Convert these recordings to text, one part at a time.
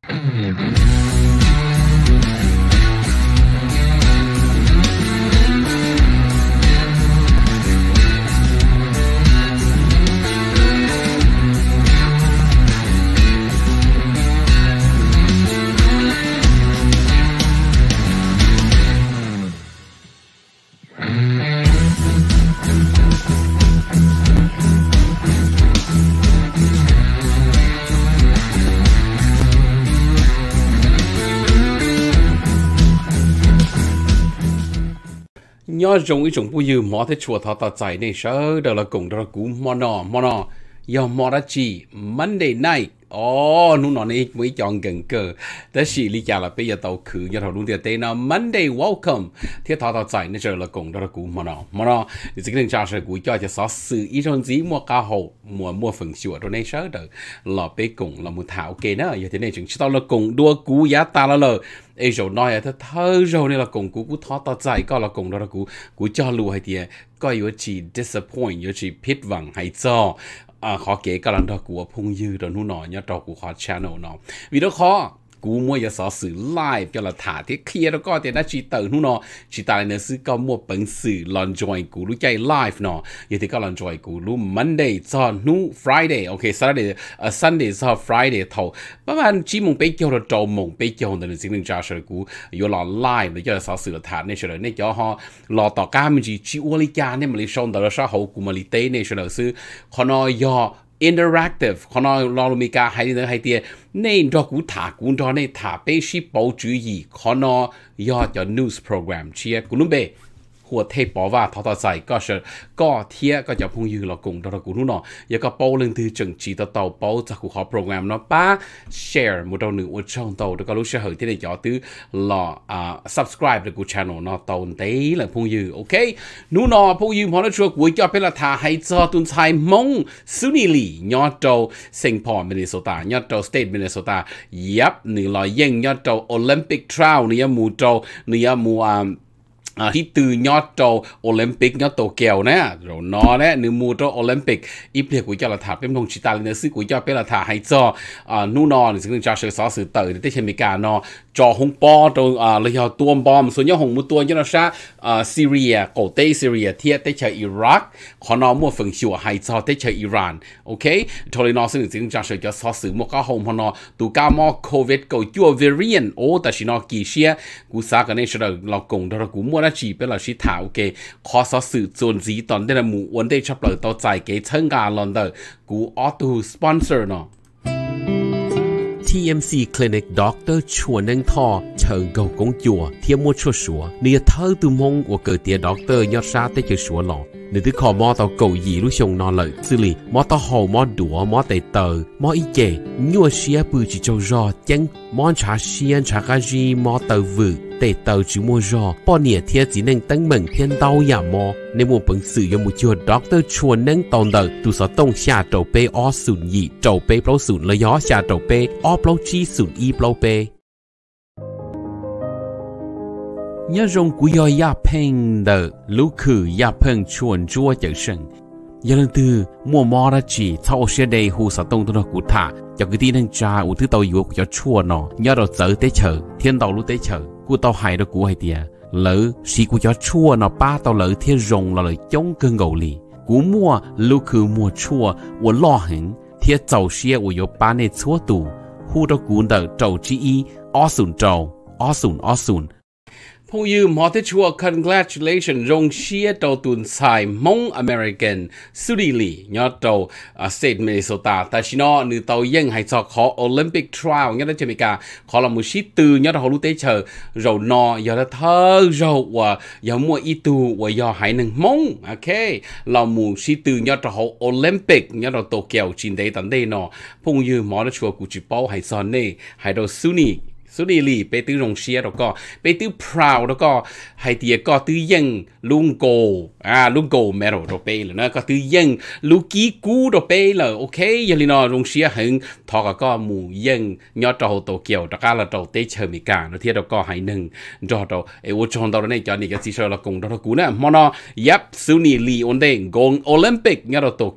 nhớ dùng ý chúng bây giờ mỏ thế chùa thọ chạy này sợ đó là cùng đó là cú mono giờ mỏ đã chỉ Monday night nụ nọ này mới chọn gần cờ thế chỉ lý giải là bây giờ tàu khử giờ thầu luôn tiền tên là Monday welcome thế thọ chạy này giờ là cùng đó là cú mono thì cái này cha sẽ cú cho số sự ý trong gì mua cá hậu mua phần sữa rồi này sợ được là bây cùng là một thảo kê nữa giờ thế này chúng tao là cùng đua cú giá ta là lời ấy rồi nói là thơ rồi này là cùng cú thọ chạy có là cùng đó là cú cho lùa hay thì có yếu chỉ disappoint yếu chỉผิดหวังhay choขอเก๋กำลังดอกกูพุ่งยืดนู่นหน่อยเนี่ยดอกกูขอ channel เนาะวิดีโอคอกูมัวอย่าสอสื่อไลฟ์จะละถาที่เคลียร์แล้วก็เดี๋ยวน่าจีเตอร์นู่นเนาะจีตายเนี่ยซื้อก็มัวเป็นสื่อลอนจอยกูรู้ใจไลฟ์เนาะอย่างที่ก็ลอนจอยกูรู้ Monday จอนู่ Friday โอเค Saturday Sunday จอ Friday เท่าประมาณจีมงไปเกี่ยวกับโจมงไปเกี่ยวกับสิ่งหนึ่งจ้าเฉยกูอยู่หล่อไลฟ์หรือจะสอสื่อละถาเนี่ยเฉยเนี่ยจะฮะหล่อต่อการมันจีอวลิกาเนี่ยมันเลยชนแต่ละชาเขากูมาลิเต้เนี่ยเฉยซื้อขอนอยอinteractive 可能老米家还能还点，你着古塔古着呢塔被是保主义，可能要叫 news program 些古鲁贝。หัวเทปบอกว่าทอใจก็เชื่อก็เทียก็จะพุ่งยืนเรากงเรากูนู่นเนาะยังก็เป้าเรื่องที่จึงจีต่อเป้าจากกูขอโปรแกรมเนาะป้า share หมดเราหนึ่งวันช่องโตแล้วก็รู้เชื่อเหตุที่ได้จ่อตื้อหล่อsubscribe ในกู channel เนาะโตนเต้หลังพุ่งยืนโอเคนู่นเนาะพุ่งยืนพอแล้วชัวร์กูจะเป็นละท่าให้จอตุนชายมงซุนีลียอดโตเซงพอร์มินนิโซตายอดโตสเตทมินนิโซตายับหนึ่งลอยยังยอดโตโอลิมปิกทราวนี่ยมูโตนี่ยมูที่ตื่นยอดโตโอลิมปิกยอดโตเกียวนะเรานอเนี่ยหนึ่งมูโตโอลิมปิกอีเพียกุยจะละถาเป็นทงชิตาเลยซื้อกุยจะเป็นละถาให้จอนู่นนอหนึ่งจะเชื่อสอสื่อเตอร์ที่เชมิกานอจอหงปอตัวเลยเอาตัวบอมส่วนยอหงมูตัวยันชาซีเรียโกเตซีเรียเทียเตเชอิรักขอนอมัวฝิ่งชัวให้จอเตเชอิหร่านโอเคทอเลยนอซึ่งจะเชื่อจะสอสื่อมัวก้าหงพอนอตูก้ามอโควิดก็ยัวเวรียนโอ้แต่ชินอกีเชียกูสากันเนี่ยเชื่อเรากงเรากูมัวน่าจีเป็นเราชิถาวเกขอสอสื่อส่วนสีตอนได้ละหมู่วันได้ชับเลยต่อใจเกเชิงการลอนเดอร์กูออตูสปอนเซอร์เนาะTMC Clinic Doctor ชัวนังทอเชิงเกากงจัวเทียมมัวชัวชัวเนี่ยเธอตุมงว่าเกิดเตียด็อกเตอร์ยอดชาได้เจอชัวหล่อนึกถึงขอมอต่อเกาหลีลูกชงนอนเลยสิริมอต่อหอมอดัวมอเตเตอร์มออีเกยัวเชียปืนจิโจรอจังมอนชาเชียนชากาจีมอเตอร์วืเตเตอร์จิมัวรอป้อเนี่ยเทียจีนังตั้งเหมือนเทียนเต้ายามอในหมู่เป็นสื่อยมุจัวด็อกเตอร์ชวนนังตอนเดอร์ตุสต้องชาโจเปอศูนย์ยีโจเปเปล่าศูนย์เลยย้อชาโจเปอเปล่าจีศูนย์อีเปล่าเปnhớ rong cú yo ya pen de lu khử ya pen chuan chua chở sừng giờ lần thứ mua mò ra chỉ thao xe đây hu sa tông tôi cú thả cho cái tin anh cha u thứ tàu yếu cho chua nó nhớ rồi tới tới chờ thiên tàu lúc tới chờ cú tàu hải đó cú hay tiệt lỡ xí cú cho chua nó ba tàu lỡ thiên rong là lời chống cơn gầu lì cú mua lu khử mua chua u lo hứng thiên tàu xe u yếu ba này chúa tù hu đó cú đỡ trầu chi y o sùn trầu o sùnผู้ยืมหอที่ชัว congratulation รงเชียโตตุนไซมงอเมริกันสุริลียอดโตสเตทมินนิโซตาแต่ชิโนนึเตายังให้จอขอโอลิมปิกทริอัลยอดเจมิกาขอละมุชิตือยอดฮอลูเตเชอร์เรานอยอดเธอเราว่ายอมัวอีตูว่ายอหายหนึ่งมงโอเคเรามุชิตือยอดฮอโอลิมปิกยอดโตเกียวจินเดตันเดนอผู้ยืมหอที่ชัวกูจิเป้าให้ซอนเน่ให้โดซุนีสุดีลีไปตื้อโรงเชียแล้วก็ไปตื้อพราวแล้วก็ไฮเตียก็ตื้อยังลุงโกลุงโกแมโรโดเปเลยนะก็ตื้อยังลูกี้กูโดเปเลยโอเคยันลีนอโรงเชียหึงทอก็หมู่ยังยอดโตโตเกียวตะการละโตเตเชอร์มิกาแล้วเทียแล้วก็ให้หนึ่งจอโตเอวชอนตอนนี้จอนี่ก็สิเชอร์ละกงตะกูนะมอนอยับสุนีลีอนเดงกงโอลิมปิกยอดโตเกียว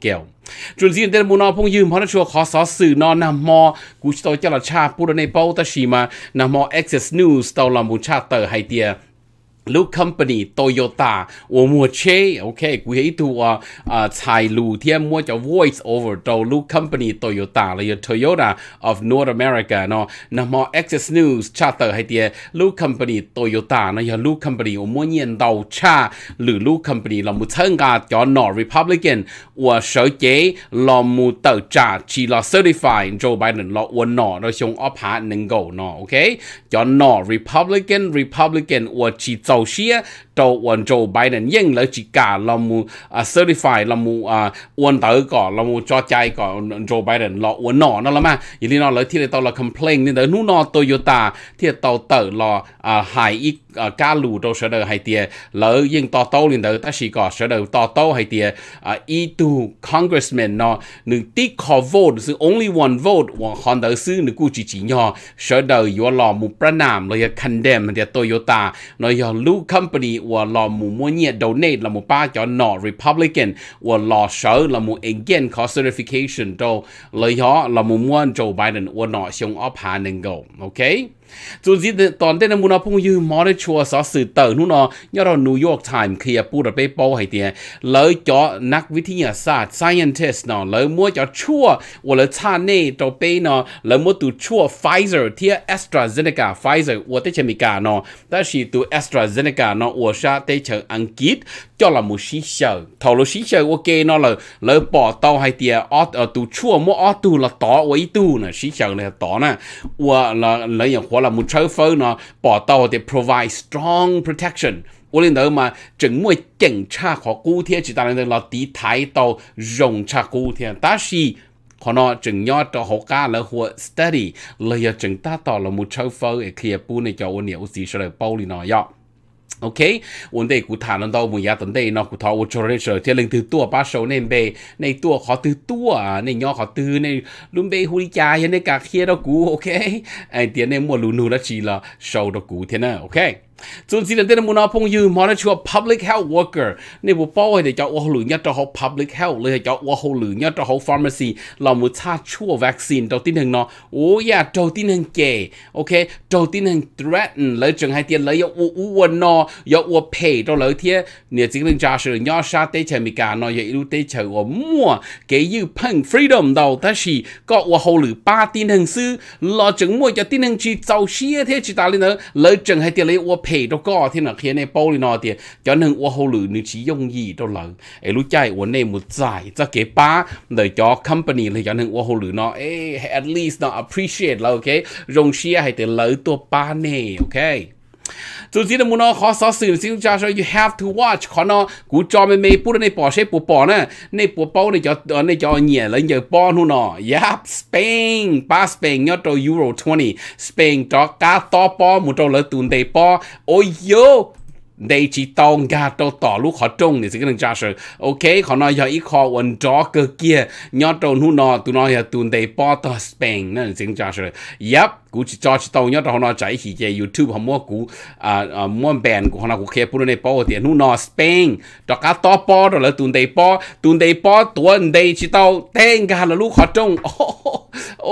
จุดที่เดินมุนอพงยืมเพราะนั่นชัวขอสอสื่อนอนนำมอกูจะตัวเจ้าละชาพูดในเป้าตะชีมานำมอ Access News ตัวละมุนชาเตอร์ไฮเดียลูก company Toyota 我มัวเช่โอเคกูเห็นตัวชายลูที่มัวจะ voice over ตัวลูก company Toyota เลย Toyota of North America เนาะนำมา Access News ชาเตอร์ให้เดียลูก company Toyota นะอย่าลูก company 我มัวเงียนดาวชาหรือลูก company เรามัวเชิงการจอนนอ Republican ว่าเสือเจ๋เรามัวเตอร์จ่าชีเรา certify Joe Biden เราวันนอเราชงอพาหนึ่งโกเนาะโอเคจอนนอ Republican ว่าชีเชียตัววันโจไบเดนยิ่งเลยจิกาเรามูcertify เรามูวันเตอร์ก่อนเรามูจอใจก่อนโจไบเดนเราวันนอนั่นละมั้ยอย่างนี้เราเลยที่เรา complain นี่เดี๋ยวนู้นโตโยต้าที่ตัวเตอร์เราหายอีกการหลุดตัวเสด็จให้เตียแล้วยิ่งต่อโต้เลยเดี๋ยวแต่สิก่อนเสด็จต่อโต้ให้เตียอีตู congressman เนาะหนึ่งที่ขอ vote ซึ่ง only one vote ว่าคนเดียวซื้อหนึ่งกูจีจีเนาะเสด็จอยู่เรามูประนามเลย condemn เดียโตโยต้าเราอย่าลูก company ว่าเรามูมัวเนี่ย donate เรามูป้าจอนนอ Republican ว่าเราเสือเรามู again ขอ certification ตัวเลยเรามูม้วนโจไบเดนว่าหน่อชงอพาหนึ่งโกโอเคจุดที่ตอนเต้นมุนาพงยืมมอได้ชัวสอสื่อเตอร์นู่นย่อเรานิวยอร์กไทม์เคลียร์พูดไปโป้ให้เตียเลยเจาะนักวิทยาศาสตร์ scientist เนาะเลยมัวจะชั่วว่าเลยชาเน่ตัวเป้เนาะเลยมัวตัวชั่ว Pfizer ที่ AstraZeneca Pfizer ว่าได้เชมิกาเนาะแต่ชีตัว AstraZeneca เนาะว่าชาได้เชิงอังกฤษเจาะละมุชิเชอร์ทอลชิเชอร์โอเคเนาะเลยปอดเต้าให้เตียตัวชั่วมัวตัวละต่อไว้ตัวน่ะชิเชอร์เลยต่อน่ะว่าเลยอย่างว่าเรามุชเฟอร์เนาะปอดเต้าจะ provide strong protection 我哋到嘛，整每警察和古天只當然落地睇到用察古天，但是可能整要到學家嚟或 study， 你又整得到了冇抽分嘅企業本嚟就我牛市出嚟包你內呀。OK， วันเด็กกูถามเราบุญญาตอนเด็กเนาะกูท้อกูโจรได้เฉยที่เรื่องตื้อตัวป้าโชว์ในตัวขอตื้อตัวในย่อขอตื้อในลุงเบย์หุ่นใจยันในกากเคียเรากูโอเคไอเดียในมัวลูนูและชีละโชว์เรากูเท่านั้นโอเคส่วนสิ่งที่เรามุนเอาพงยืมมอได้ชัว public health worker ในบุปผาเดี๋ยวจะว่าหลุยยัดจะเขา public health เลยจะว่าเขาหลุยยัดจะเขา pharmacy เรามุชาชัว vaccine ตัวที่หนึ่งเนาะโอ้ยตัวที่หนึ่งเก๋โอเคตัวที่หนึ่ง threaten เลยจึงให้เตียนเลยอย่าอ้วนเนาะอย่าอ้วนเพย์ตัวเลยเทียเนี่ยจริงๆจะเชื่อย่าชาเตเชมิกาเนาะอย่ารู้เตเชว่ามั่วเก๋ยืมพัง freedom เราแต่สิก็ว่าเขาหรือป้าที่หนึ่งซื้อเราจึงมั่วจะที่หนึ่งจีเจ้าเชี่ยเทียจิตาเลยเนาะเลยจึงให้เตียนเลยว่าเพย์ตัวก็ที่นักเขียนในโป้เลยนอเดียจะหนึ่งว่าเขาหรือนึกชี้ยงยี่ตัวเลยไอ้รู้ใจว่าในหมดใจจะเก็บป้าเลยจอ company เลยจะหนึ่งว่าเขาหรือเนาะat least เนาะ appreciate เราโอเครงเชียให้แต่เลยตัวป้าเน่โอเคจุดที่เรามุนขอสอสื่อสิ่งที่จะ you have to watch ขอเนาะกูจอไม่พูดในปอใช่ปอนะในปอเป้าในจอเนี่ยแล้วยังปอนู่นเนาะ yep Spain ป้า Spain ยอดตัว Euro 20 Spain จอกาต่อปอมุดตัวเลยตุนเตปอโอ้ยโยได้จีตองกาต่อลูกขอจงเนี่ยสิ่งที่จะเชื่อโอเคขอหน่อยอย่าอีกขอวันจอเกเกียยอดตัวนู่นเนาะตัวน้อยอย่าตุนเตปอต่อ Spain นั่นสิ่งที่จะเชื่อ yepกูจะจอจีตองยอดตัวน้อยใจขี้เกีย YouTube หัวมัวกูม้วนแบนกูขอหน่อยกูเคพูดในปอเดียนู่นเนาะ Spain จอกาต่อปอตัวเลยตุนเตปอตัวได้จีตองเต้งกาละลูกขอจงโอ้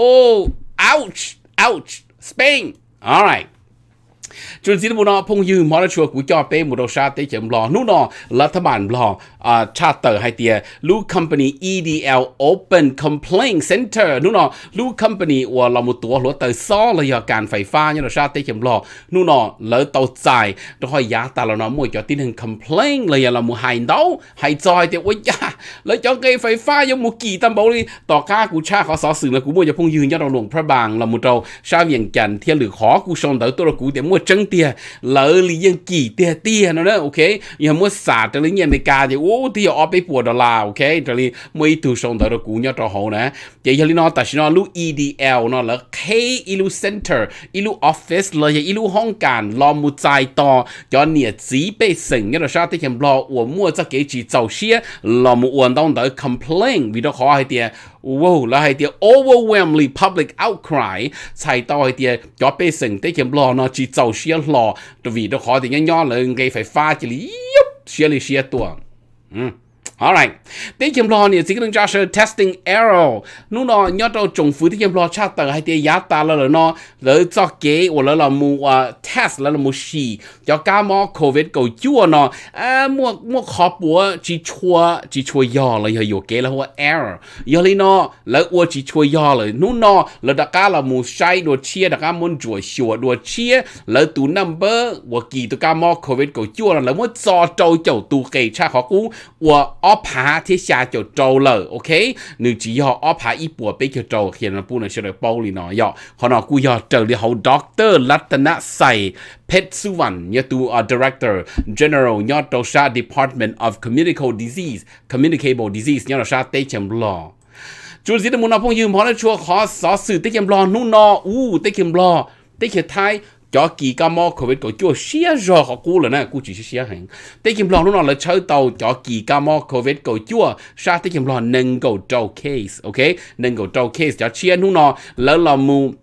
ouch Spain alrightจุดที่มุนพงยืมมอได้ชัวกูจอเป้มุดชาติเจมรอนู่นรัฐบาลรอชาติเตอร์ให้เตียลูก company EDL Open Complaint Center นู่นลูก company ว่าเรามุดตัวรถเตอร์ซ้อเลยการไฟฟ้าเนี่ยชาติเจมรอนู่นเลยเตาใจต้องคอยยาตาเราเนาะมวยจอที่หนึ่ง complaint เลยเรามุหายเดาหายจอยเดี๋ยวว่าอย่าเลยจอเกยไฟฟ้ายังมุกี่ตำบลเลยต่อก้ากูชาเขาสอสื่อแล้วกูมวยจะพงยืนยอดเราหลวงพระบางเรามุดเราชาเวียงจันเทียหรือขอกูชนเตอร์ตัวกูเดี๋ยวมวยจังเตียเลยยังกี่เตี้ยนะโอเคยังมัวศาสตร์แต่เลยยังไม่กล้าจะโอ้ที่เอาไปปวดดอลลาร์โอเคแต่เลยไม่ถูกส่งแต่เรากูเนี่ยต่อหัวนะจะยังลีนอแต่ฉันลู EDL เนาะแล้ว K อีลู Center อีลู Office เลยอีลูห้องการรอมุใจต่อจนเนี่ยจีไปสิ่งเนี่ยเราชาติที่เขียนบล็อกว่ามัวจะเกี่ยจีเจ้าเชี่ยรอมัวอ้วนต้องแต่ complain วิดีโอขอให้เตียว้าวแล้วให้เตีย overwhelmingly public outcry ใช้ต่อให้เตียจอไปสิ่งที่เขียนบล็อกเนาะจีเจ้าเชี่ยรอตัววิดีโอขอเตียย่อเลยไงไฟฟ้าจะรีบเชี่ยตัว Alright, tế chấm lo này chỉ cần cho sự testing error, nó nhớ đâu trồng phụ tế chấm lo chắc tờ hay tế giá ta là nó lỡ cho kế hoặc là mua test là mua xì cho cá mò COVID cầu chua nó mua khó bùa chỉ chua giò là hiểu kế là hoa error, giờ lấy nó lỡua chỉ chua giò là nó lỡ đặc cá là mua sai đồ chia đặc cá muốn chuột sửa đồ chia lỡ tủ number hoặc kỳ tụ cá mò COVID cầu chua là lỡ muốn cho trâu chậu tụ kề cha khó cú hoặc ở phá thế xa cho trâu lờ, ok? Nếu chỉ họ ở phá ít bùa bế cho trâu khi nó bùa nó sẽ được bao lì nó, họ nó cú họ trở đi hậu doctor Latana Sai Pet Suvan nhớ tu Director General nhớ đầu sa Department of Communicable Disease nhớ đầu sa tế chấm lo. Chú gì đó muốn nói phong dương họ nói chua khó xóa sự tế chấm lo nụ nó tế chấm lo tế chấm thái cho kỳ ca mò COVID của chúa xía rồi họ cú là nè cú chỉ xía hành tế kim lo nó là chơi tàu cho kỳ ca mò COVID của chúa sa tế kim lo nâng cầu trâu case, ok nâng cầu trâu case cho xía nó là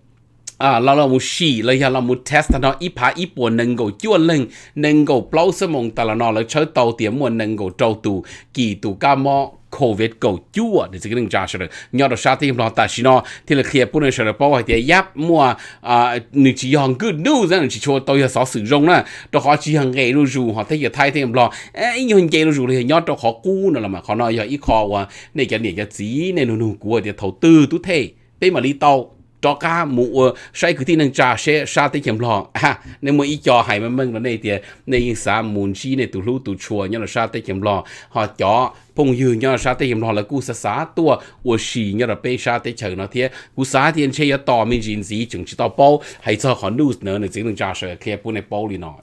mu xì là mu test nó ít phá ít buồn nâng cầu chúa lên nâng cầu plau sơ mong ta là nó là chơi tàu tiệm muốn nâng cầu trâu tù kỳ tù ca mò COVID cầu chúa để chỉ cần trả sự nhớ được sát thêm lo ta chỉ nó thì là khi bữa nay sẽ bảo hay thì giáp mua nữ chỉ hàng good news nên chỉ cho tôi sẽ sử dụng nè đó họ chỉ hàng ngày luôn dù họ thấy giờ thay thêm lo nhiều hàng ngày luôn dù thì nhớ cho họ cũ nữa là mà họ nói giờ ít khó và này cái gì này nó của thì đầu tư tú thế mà đi tàu cho cá mũ sai cứ tin năng trả sẽ sa tới chấm lo nên mỗi ít cho hay mà là này thì này xã muốn chi này tụ lú tụ chùa nhớ là sa tới chấm lo họ cho phong dư nhớ là sa tới chấm lo là cú xã tua của xì nhớ là bê sa tới chờ nó thế cú xã thì chơi tỏ mình gì gì chừng chỉ tao bao hay cho họ news nữa này chỉ năng trả sẽ khi bữa này bao đi nó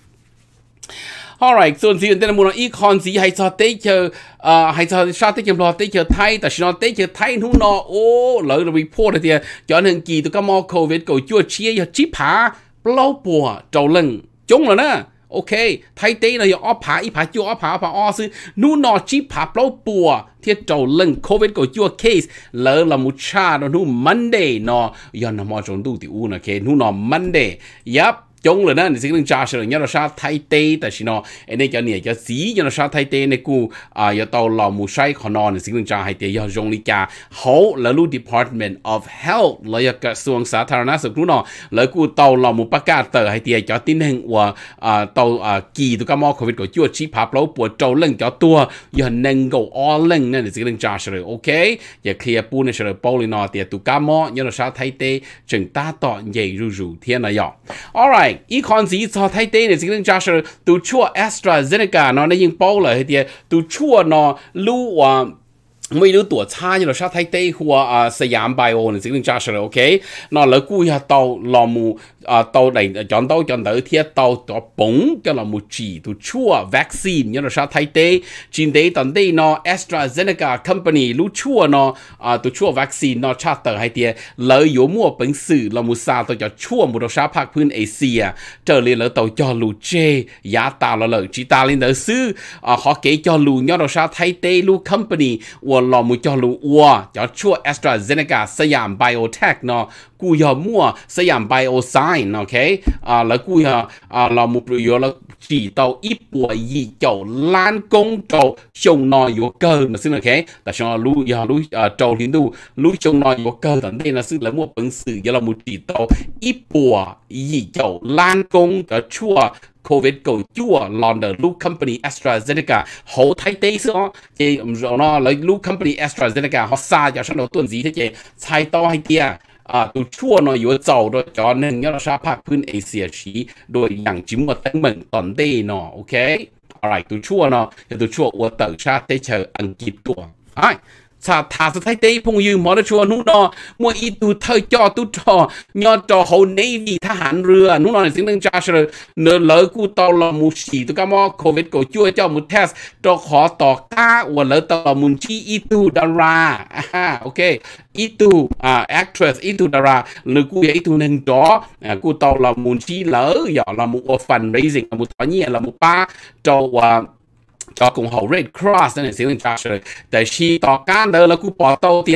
Alright, so hiện tại muốn nói con gì hay cho tới chờ hay cho sát tới chấm lo tới chờ thay,แต่ฉันtới chờ thay nó lỡ là report thì cho nên kỳ tụi các mò COVID cầu chua chia cho chip hả, bao bùa trâu lưng chúng là nè, ok, thay tới là ở phá ít phá chua ở phá sư, nó chip hả bao bùa thiết trâu lưng COVID cầu chua case lỡ là một cha nó Monday nó giờ nó mò trốn tu tiểu nó cái nó Monday, yep. Chúng là nên chỉ cần trả sự nhớ là sao thay tê tại vì nó anh ấy cho nhiều cho gì nhớ là sao thay tê này cú giờ tàu lò mù say còn nó chỉ cần trả hay tê giờ dùng đi trả hậu là lu Department of Health là giờ cái xuồng xã thara na sự nó là cú tàu lò mù bắc cả tờ hay tê cho tin hình và tàu kỳ tụ các mò COVID của chúa chỉ phá lâu bùa trâu lưng cho tua giờ nâng cầu all lưng nên chỉ cần trả sự ok giờ clear pu này sự bao nó tê tụ các mò nhớ là sao thay tê chừng ta tọ nhảy rù thiên là giờ alrightอีคอนสีซอไทเต้เนี่ยสิ่งที่จะช่วยตัวชั่ว AstraZeneca เนาะในยิงเป้าเลยทีเดียวตัวชั่วเนาะรู้ว่าไม่รู้ตัวช้าอยู่หรอกชาไทเต้หัวสยามไบโอเนี่ยสิ่งที่จะช่วยโอเคเนาะแล้วกูอยากต่อลอมูต่อไหนจอนเตอเทียต่อตัวปุ๋งก็ลอมูจีตัวชั่ววัคซีนอยู่หรอกชาไทเต้จีนเต้ตอนเต้เนาะ AstraZeneca Company รู้ชั่วเนาะตัวชั่ววัคซีนเนาะชาเตอให้เดียเลยอยู่มั่วเป็นสื่อลอมูซาตัวจะชั่วมุดชาภาคพื้นเอเชียเจอเลยแล้วตัวจอลูเจยาตาเลยจีตาเลยเนอซื้อเขาเก๋จอลูอยู่หรอกชาไทเต้รู้ Companyลอมูจอลูวัวจะชั่ว AstraZeneca สยาม Biotech เนาะกูอยากมั่วสยาม Biosign โอเคแล้วกูอยากเรามูประโยชน์แล้วchỉ tàu ít bùa gì chậu lan công chậu trồng nòi vô cơ mà xin là thế tại sao lu trâu liên đu lu trồng nòi vô cơ tận đây là xin là mua bằng sự do là một chỉ tàu ít bùa gì chậu lan công cho chua COVID cầu chua London lu company AstraZeneca hậu thay tây xưa thì nó lấy lu company AstraZeneca họ xa cho sang đầu tuần gì thế chị sai to hay tiaตัวชั่วหน่อยอยู่เจ้าโดยจอหนึ่งยอดชาภาคพื้นเอเชียชี้โดยอย่างจิ้มว่าตั้งเหมือนตอนเต้เนาะโอเคอะไรตัวชั่วเนาะตัวชั่วว่าเต๋อชาติเชออังกฤษตัวไอ้ชาทาสไทยเต้พงยืมมอเตอร์ชัวนู่นเนาะมัวอีตัวเธอจอตุจอยอดจอเขาเนวีทหารเรือนู่นเนาะสิ่งหนึ่งจ้าเชอเนื้อเลือกูตอลมุชีตัวก็มอโควิดกูช่วยเจ้ามุเทสจอขอต่อก้าว่าเลือตอมุนชีอีตูดาราโอเคอีตูactress อีตูดาราหรือกูอยากอีตูหนึ่งจอกูตอลมุนชีเลืออย่าละมุfundraising ละมุตอนนี้ละมุป้าจอว่าcho cùng hậu Red Cross นั่นสิ่งที่จะช่วยแต่ชีต่อการเดินแล้วกูปอโตเตีย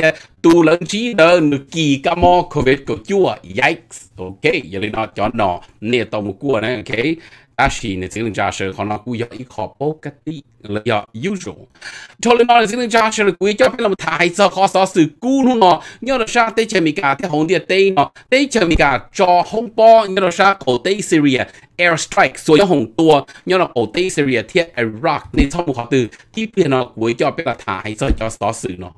tu lớn trí đỡ nửa kỳ ca mò covid của chúa yikes ok giờ đi nó cho nó nè tàu một cua này ok ta chỉ nên xin trả sự còn nó cũng có ít khó bố cái tí là do usual cho nên nó xin trả sự là quý cho phải làm thái sao khó sao sự cũ luôn nó nhớ là sao tới chơi mình cả theo hồng địa tây nó tới chơi mình cả cho hồng bo nhớ là sao cổ tây Syria airstrike所有好多，因為我哋 Syria 貼 Iraq， 你從學到呢邊呢會叫俾個太所以所算咯。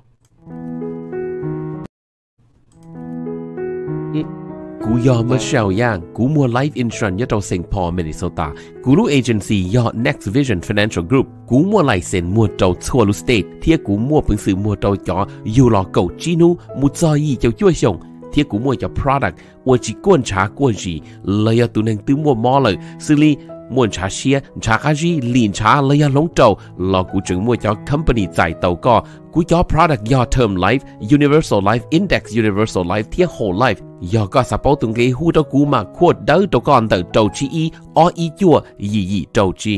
กูยอมมาเช่าย่างกูมัว Life Insurance ยอดเซ็งพอ Minnesota กูรู้ Agency ยอด Next Vision Financial Group กูมัวไลเซนมัวเจ้าทั่วลุสเตทเที่ยกูมัวเป็นสื่อมัวเจ้าจ่ออยู่หลอกเก่าจีนูมุจอยเจ้าช่วยส่งเที่ยกูมัวเจ้า product ว่าจีก้นช้ากว่าจีเลยตัวหนึ่งตื้อมัวมอเลยซึ่งลีมวนชาเชียชาคาจีลีนชาเลยลงเจ้าหลอกกูจึงมัวเจ้า company จ่ายเต่าก็กูย่อ product ย่อ term life universal life index universal life เที่ย whole life ย่อก็สปอตรงนี้หูตัวกูมาขวดเด้อตัวก่อนเต่าเจ้าจีอีออีจั่วยี่เจ้าจี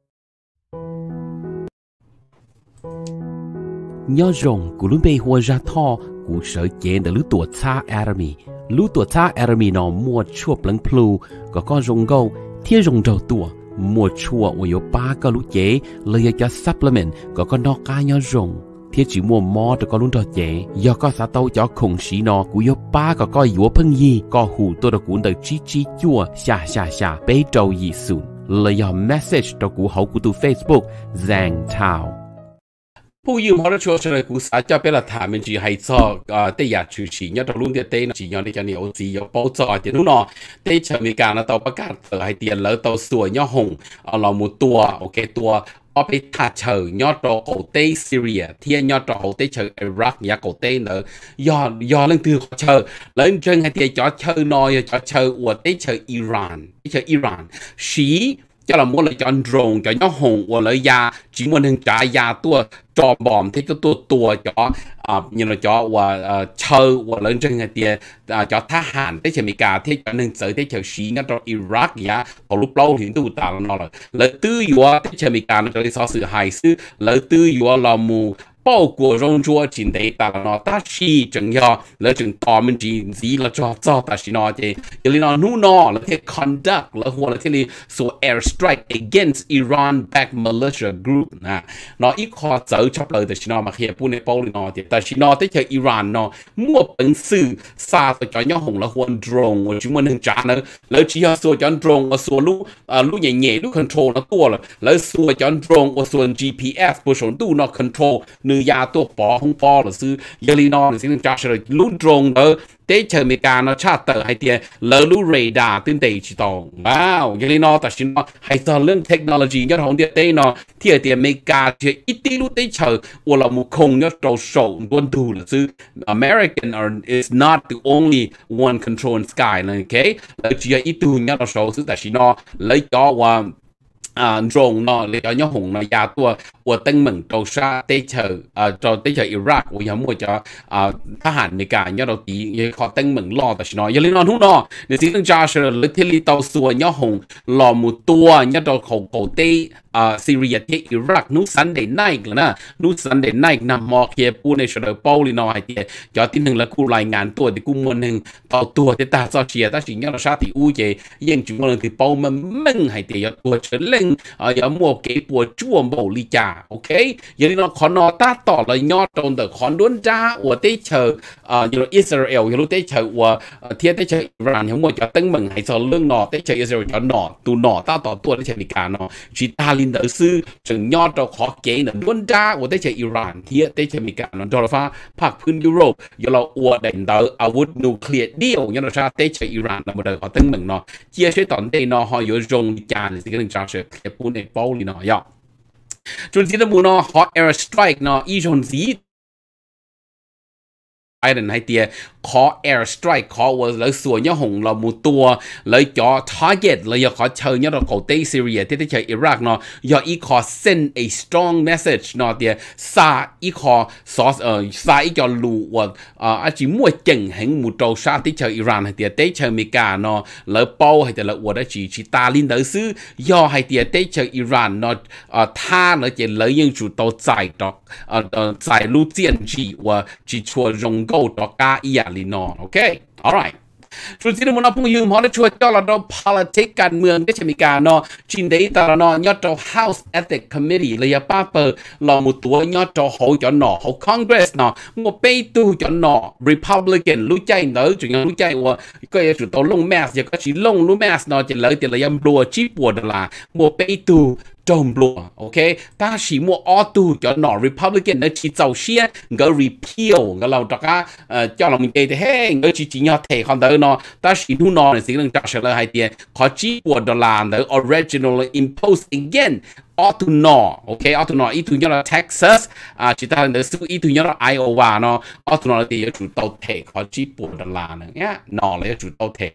ย่อรงกูลุ้นไปหัวจะท่อกูเสยเจนแต่รู้ตัวช้าแอร์มีรู้ตัวช้าแอร์มีนอมัวชั่วปลังพลูก็รงเกาเที่ยรงเจ้าตัวมัวชั่วว่าโยป้าก็รู้เจเลยจะ supplement ก็นอกกายย่อรงเที่ยจีมัวมอแต่ก็ลุ้นตัวเจย่อก็สะเต้าจ่อคงสีนอกูโยป้าก็ยัวพึ่งยี่ก็หูตัวตะกูนเตอจีจั่วชาไปเจ้ายี่สุนเลยย่อ message ตะกูเขากูตู Facebook แซงเท้าผู้ยืมเขาจะช่วยเฉลยกูสาจะเป็นหลักฐานมันจีให้ซอกได้อยากชื่อฉีเนี่ยตรุ่นเดียเต้จีย้อนที่จะเนี่ยโอซียป้อจอเดี๋ยวนู้นเนาะได้เชิญมีการนะตัวประกาศให้เตียนแล้วตัวสวยย่อหงเราหมดตัวโอเคตัวเอาไปถัดเชิญย่อตัวโอเต้ซีเรียเทียนย่อตัวโอเต้เชิญอิรักเนี่ยโอเต้เนอะย่อเรื่องคือเชิญแล้วเชิญให้เตียจ่อเชิญน้อยจ่อเชิญอวดได้เชิญอิหร่านสีcho là mua lại cho drone cho nó hùng và lấy da chỉ muốn hình trả da tua cho bom thì cái tua cho như là cho và chơi và lên trên cái tiền cho tha hàn tới chơi cả thì cho nên sở tới chơi xí nó cho Iraq ya hồi lúc lâu thì tôi tạo nó là lấy tư yếu tới chơi cả nó cho đi so sự hài sự lấy tư yếu là mù bao của rong chúa chính đấy ta là nó ta chỉ chẳng do là chẳng tỏ mình chỉ gì là cho ta chỉ nói thế cho nên nó là cái conduct là hoặc là cái so airstrike against Iran backed militia group nè nó ít khó dở chấp lời ta chỉ nói mà khi phụ nữ bao nó thì ta chỉ nói tới cho Iran nó mua bản sự xa cho nhau hùng là hoàn drone và chúng mình trả nữa là chỉ là số cho drone và số lúc nhẹ lúc control nó tua là số cho drone và số GPS của số tu nó control nữยาตัวปอของปอหรือซื้อยาลีนอหรือสิ่งจักรเลยลุ้นตรงเด้อเตเชอร์เมกาเนาะชาติเตอร์ให้เตียเลอรู้เรดาร์ตื่นเตจิตองว้าวยาลีนอแต่ชินอให้ตอนเรื่องเทคโนโลยียอดของเตียเตเนาะที่เตียเมกาเชื่ออิติรู้เตเชอร์ว่าเรามุคงยอดเราโฉมดวนดูหรือซื้อ American is not the only one control sky เลยโอเคแล้วเชื่ออิตูยอดเราโฉมซื้อแต่ชินอเลยก็ว่าrồng nó lấy cho nhau hùng nó già tua của tân mừng trâu sa tây chờ cho tây chờ Iraq của nhóm mua choทหารในการnhau đầu tíขอtân mừng loแต่ฉันnóiยังเล่นนอนทุกนอในสิ่งที่จะเชื่อลึกที่ลีเตาสัวnhau hùngรอหมดตัวnhau đầuของโกเตSyria ที่ Iraq นู้สันเดย์ไนท์แล้วนะนู้สันเดย์ไนท์นำมอเคียปูในเฉลยเป้าลีนอไอเดียจอที่หนึ่งแล้วกูรายงานตัวที่กูมวนหนึ่งต่อตัวที่ตาซอเชียแต่สิ่งnhauเราชาติอู้เจยังจุดมวนที่เป้ามันมึงไอเดียตัวเฉลยอย่ามัวเก็บปวดจ้วงเบาลีจ่าโอเคอย่างนี้เราขอนอตาต่อเลยยอดตรงแต่ขอนด้วนจ้าว่าได้เชิญอย่างเราอิสราเอลอย่างเราได้เชิญว่าเทียได้เชิญอิหร่านอย่างมัวจะตั้งมึงให้สอนเรื่องนอได้เชิญอิสราเอลจะนอตูนอตาต่อตัวได้เชิญมีการนอชิตาลินเดอร์ซื้อจึงยอดเราขอเกณฑ์ด้วนจ้าว่าได้เชิญอิหร่านเทียได้เชิญมีการนอโดยฟ้าภาคพื้นยุโรปอย่างเราอวดเด่นเดออาวุธนิวเคลียร์เดียวอย่างเราชาได้เชิญอิหร่านเรามาเดินขอตั้งมึงนอเจียใช้ตอนได้นอหอยโรงจานสิ่งที่จะเชื่อเพูดในเป้าลีนอยจนที่ตะมูนอ hot air strike นออีชนสีไอเดนให้เตีย khó air strike khó lấy sủa nhớ hùng là một tua lấy cho target lấy khó chơi nhớ là cầu tây Syria thế chơi Iraq nó do ý khó send a strong message nó thì xa ý khó xa ý cho lù chỉ mua chừng hình một trâu xa tí chơi Iran hay thì chơi Mỹ cả nó lấy bao hay thì là ở đó chỉ ta linh đỡ xứ do hay thì chơi Iran nó tha nó chỉ lấy những chủ tàu giải đó giải lưu tiền chỉ chua rong câu đó cả ý à li nó ok alrightส่วนที่เราพูดยืมเขาได้ช่วยเจ้าเรา politics การเมืองได้ใช่ไหมกันเนาะจินได้แต่เรายอดเรา House Ethics Committee เลยป้าเปิดเราหมดตัวยอดเราเขาจนหนอเขา Congress เนาะมัวไปตู้จนหนอ Republican รู้ใจเนอะจุดยังรู้ใจว่าก็จะจุดตัวลงแมสจะก็ชี้ลงรู้แมสเนาะจะเลยแต่เรายังบลัวชี้ปวดละมัวไปตู้จมบลัวโอเคถ้าฉีมัวออตู้จนหนอ Republican เนอะชี้เจ้าเชียก็ repeal ก็เราตะก้าเจ้าเรามีใจแต่เฮ้ยก็ชี้ยอดเทคอนเดอร์เนาะแต่ฉีนู่นนอนสิ่งหนึ่งจัดเฉลยให้เดียขอชี้ปวดละเนอะ original impose again ought to know โอเค ought to know อีทุนยอด Texas จิตาเนอสู้อีทุนยอด Iowa เนาะ ought to know เดียวจุดเตาเทขอชี้ปวดละเนี่ยนอเลยจุดเตาเท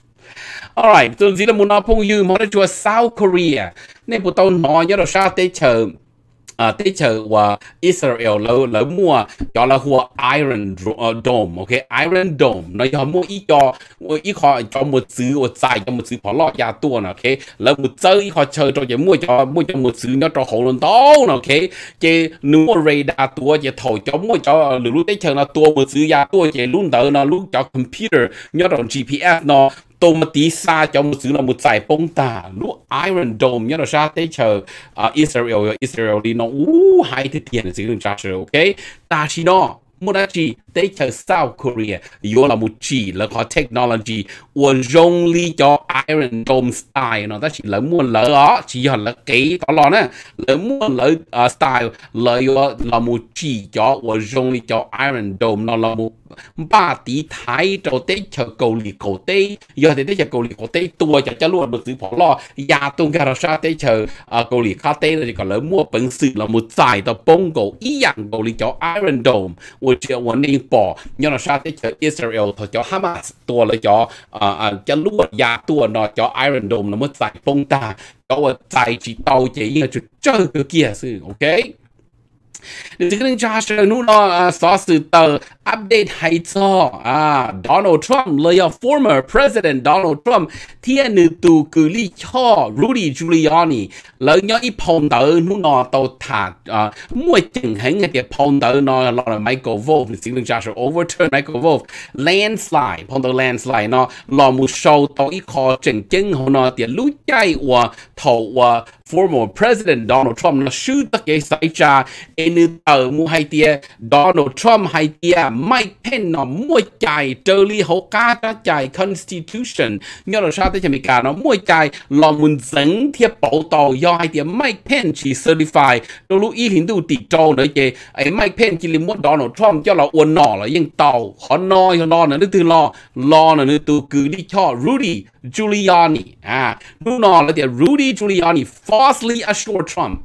alright ส่วนสิ่งที่มุนเอาพงยืมเขาได้ชัว South Korea เนี่ยปุตตานน้อยยอดชาติเชิงที่เจอว่าอิสราเอลแล้วมัวจอละหัว Iron Dome โอเค Iron Dome นะยอมัวอีขอจอมุดซื้อว่าใจจอมุดซื้อพอลอดยาตัวนะโอเคแล้วมุดเจออีขอเชิญจอจะมัวจอมุดซื้อเนาะจอของลนโต้นะโอเคเจนัวเรดาร์ตัวจะถอยจอมัวจอหรือรู้ได้เชิญนะตัวมุดซื้อยาตัวเจรุ่นเตอร์นะลูกจอคอมพิวเตอร์เนาะจอ GPS เนาะตัวมาตีซาจะมุดซื้อเรามุดใส่ปงตาลูก Iron Dome เนี่ยเราชาติเชิญอิสราเอลดีเนาะให้ที่เทียนสิ่งหนึ่งจ้าเชียวโอเคตาชิโน่มุดจีได้เจอ South Korea อยู่เรามุดจีแล้วก็เทคโนโลยีว่าจงลีจอ Iron Dome style เนาะแต่จีแล้วมุดเลยจีหันแล้วเก๋ตลอดนะแล้วมุดเลยstyle เลยว่าเรามุดจีจอว่าจงลีจอ Iron Dome เนาะเรามุดบ้าตีไทยจะได้เจอเกาหลีเกาหลียอดได้เจอเกาหลีเกาหลีตัวจะล้วนมือถือพอล้อยาตรงการเราชาได้เจอเกาหลีคาเต้เราจะก็เลยมั่วเป็นสื่อเรามุดใจต่อปงโกอีอย่างเกาหลีจอ Iron Dome ว่าเจ้าวันนี้ปอยอดเราชาได้เจออิสราเอลต่อจอฮามาสตัวเลยจอจะล้วนยาตัวนอจอ Iron Dome เรามุดใจปงตาก็ว่าใจจีโตจะยิ่งจุดเจอเกี่ยสื่อโอเคเดี๋ยวจะขึ้นชาเชนู่นเนาะสอสื่อเตอร์อัปเดตให้จอโดนัลด์ทรัมป์เลย former president โดนัลด์ทรัมป์ที่นึกตูกุลิช่อรูดี้จูลิอานีเลยย้อนอีพงเตอร์นู่นเนาะตัวถาดมวยจึงเห็นไงเดี๋ยวพงเตอร์เนาะเราไมเคิลโวลฟ์สิ่งหนึ่งชาเช overturn ไมเคิลโวลฟ์ landslide พงเตอร์ landslide เนาะเรามูโชว์ตัวอีคอจึงเขาเนาะเดี๋ยวรู้ใจว่าเขาว่า former president Donald Trump นะชื่อตะเกียใส่จ่านึกมูให้เดีย Donald Trump ให้เดียไม่เพ่นเนาะมวยใจเจอรี่เขากล้าใจ Constitution เนี่ยเราชาติจะมีการเนาะมวยใจลองมุนสังเทียบเป่าต่อยอให้เดียไม่เพ่นชี certify เรารู้อีหินดูติดโจเลยเจไอ้ไม่เพ่นกิริมด Donald Trump เจ้าเราอวนหน่อเลยยังเต่าขอนอยนะนึกถึงรอนะนึกตัวคือที่ชอบ Rudy Giuliani นู่นนอแล้วเดี๋ยว Rudy Giuliani falsely assured Trump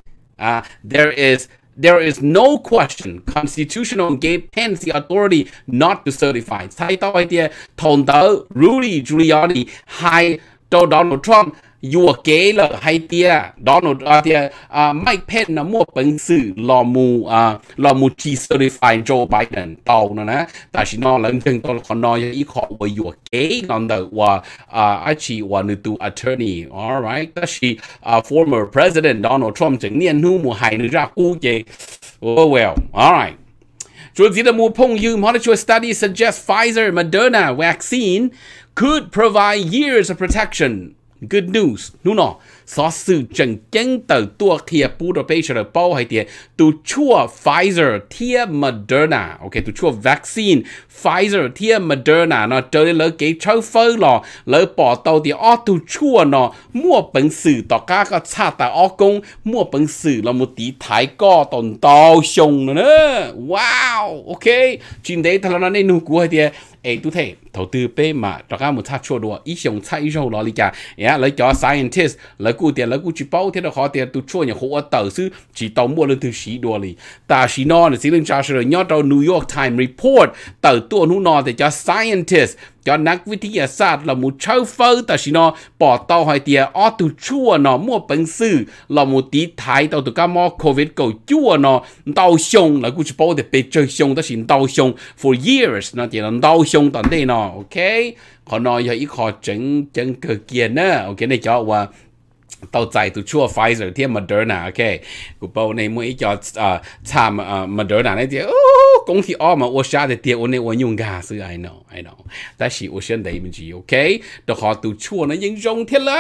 there is no question constitutional gave Pence the authority not to certify ใช้ต่อไปเดียวทนเตอร์ Rudy Giuliani ให้Donald Trump ยัวเก๋เลยให้เดียโดนัลด์เดียไม่เพ่นนะมั่วเป็นสื่อรอมูจีเซอร์ติฟายโจไบเดนเตานะแต่ชินอหลังจากตัวคนน้อยอีขอว่ายัวเก๋นั่นเดว่าอาชีว่านึกตัว attorney alright แต่ชี former president Donald Trump จึงเนี่ยนู่มูให้นึกจากกูเจwell alright ส่วนที่เราพงยืมเขาได้ช่วย study suggest Pfizer Moderna vaccine could provide years of protection good news นู่นเนาะสอสื่อจังเจ้งเต่อตัวเทียปูตัวไปเฉลยเป้าให้เดียตัวชั่ว Pfizer เทีย Moderna โอเคตัวชั่ว vaccine Pfizer เทีย Moderna เนาะเจอเลยเกี่ยวเช่าเฟอร์หรอเลยปอดตัวเดียวตัวชั่วเนาะมั่วเป็นสื่อต่อก้าก็ชาแต่ออกงมั่วเป็นสื่อเรามุตีถ่ายก็ตนโตชงเนอะว้าวโอเคจินเดย์ทะเลาะในนูกูให้เดียตัวเท投资ไปมาต่อก้ามุชาชัวดัวอีชงชาอีโจรอลิกาเลยจอ scientist เลย cú tiền là cú chỉ bao thế đó họ tiền tụ chua nhà họ tờ sư chỉ tàu mua lên từ xí đua li ta xí nó là xí lên trả sự nhớ tàu New York Times report tờ tua nu nó thì cho scientist cho นักวิทยาศาสตร์เรามูเช่าเฟ้อแต่สินะปอเตาหอยเตียอตุชั่วเนาะมั่วเป็นซื่อเรามูตีไทยเตาตุก้ามอโควิดเก่าชั่วเนาะเตาชงแล้วกูจะบอกแต่ไปเจอชงแต่สิเตาชง for years เนาะเดี๋ยวเตาชงตอนนี้เนาะโอเคขอหน่อยอย่าอีกขอจังเกิดเกียร์เนอะโอเคในจอว่าเตาใจตัวชั่วไฟเซอร์ที่มาเดิร์นาโอเคกูบอกในมืออีจอทำมาเดิร์นาในเดียว恭喜哦嘛，我下的爹我那我用噶是 I know，但是我现在唔知 ，OK， 都好都错呢，应用起来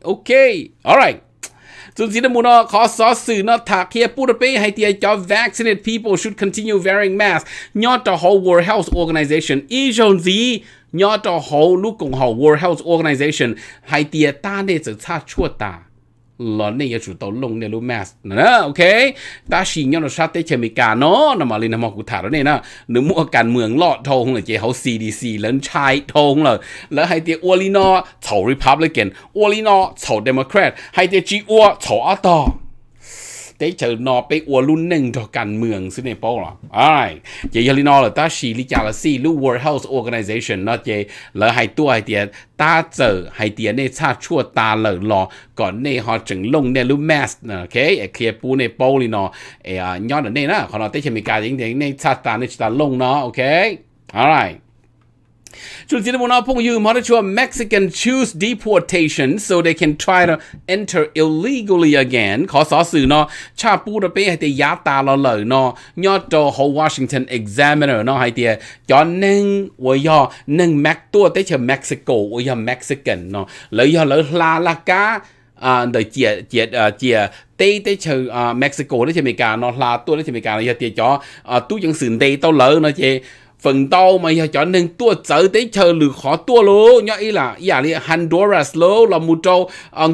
，OK，all right。總之呢，冇呢，ขอสอสื่อ呢，ถ้าเคียพูดไปให้เดียจะ vaccinate people should continue wearing masks ยอดต่อ whole World Health Organization อีจงซียอดต่อ whole ลูกของ whole World Health Organization ให้เดียตาเนี่ยจะชาชั่วตาหลอนเนี่ยจุดตลงเนี่ยรู้แมสนะโอเคแต่สิ่งนี้เราชาติเชมิกาเนาะนำมาลินมากุถาแล้วเนี่ยนะหนึ่งมั่วการเมืองลอดทงเลยเจ้าเขา CDC แล้วใช้ทงเลยแล้วให้เดียอวลีนอเฉา Republican อวลีนอเฉา Democrat ให้เดียจีอัวเฉาอัตตอได้เจอนอไปอวรุ่นหนึ่งต่อการเมืองซึ่งในโป้หรอเจยลินอเลยตาชีลิจาลซีลูก World Health Organization นะเจแล้วให้ตัวให้เดียตาเจอให้เดียในชาติชั่วตาเลยรอก่อนในhọจึงลงในลูกแมสนะโอเคเคลียร์ปูในโป้ลินอยอดเนี่ยนะเขาเราได้เชมิกาจริงๆในชาติตาในชาติลงเนาะโอเค alrightช่วงที่เราพูดอยู่มาช่วย Mexican choose deportation so they can try to enter illegally again ขอสอสื่อเนาะชาปูระเป้ให้เตียยาตาเราเลยเนาะยอดโจ whole Washington Examiner เนาะให้เตียย้อนหนึ่งว่ายอหนึ่งแม็กตัวได้เชื่อ Mexico ว่ายอ Mexican เนาะเลยยอเลยลาลากาโดยเจียเต้ได้เชื่อMexico ได้เชื่ออเมริกาเนาะลาตัวได้เชื่ออเมริกาเลยเตียจ่อตู้ยังสื่อเต้เต้าเลยเนาะเจphần tàu mà giờ chọn nên tua tới tới chờ lử khó tua lố nhớ ý là Honduras lố là một châu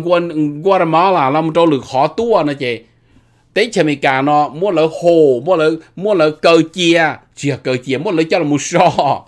Guatemala là một châu lử khó tua nè chị tới chờ mình cả nó mua lỡ hồ mua lỡ cờ chia mua lỡ cho là một sò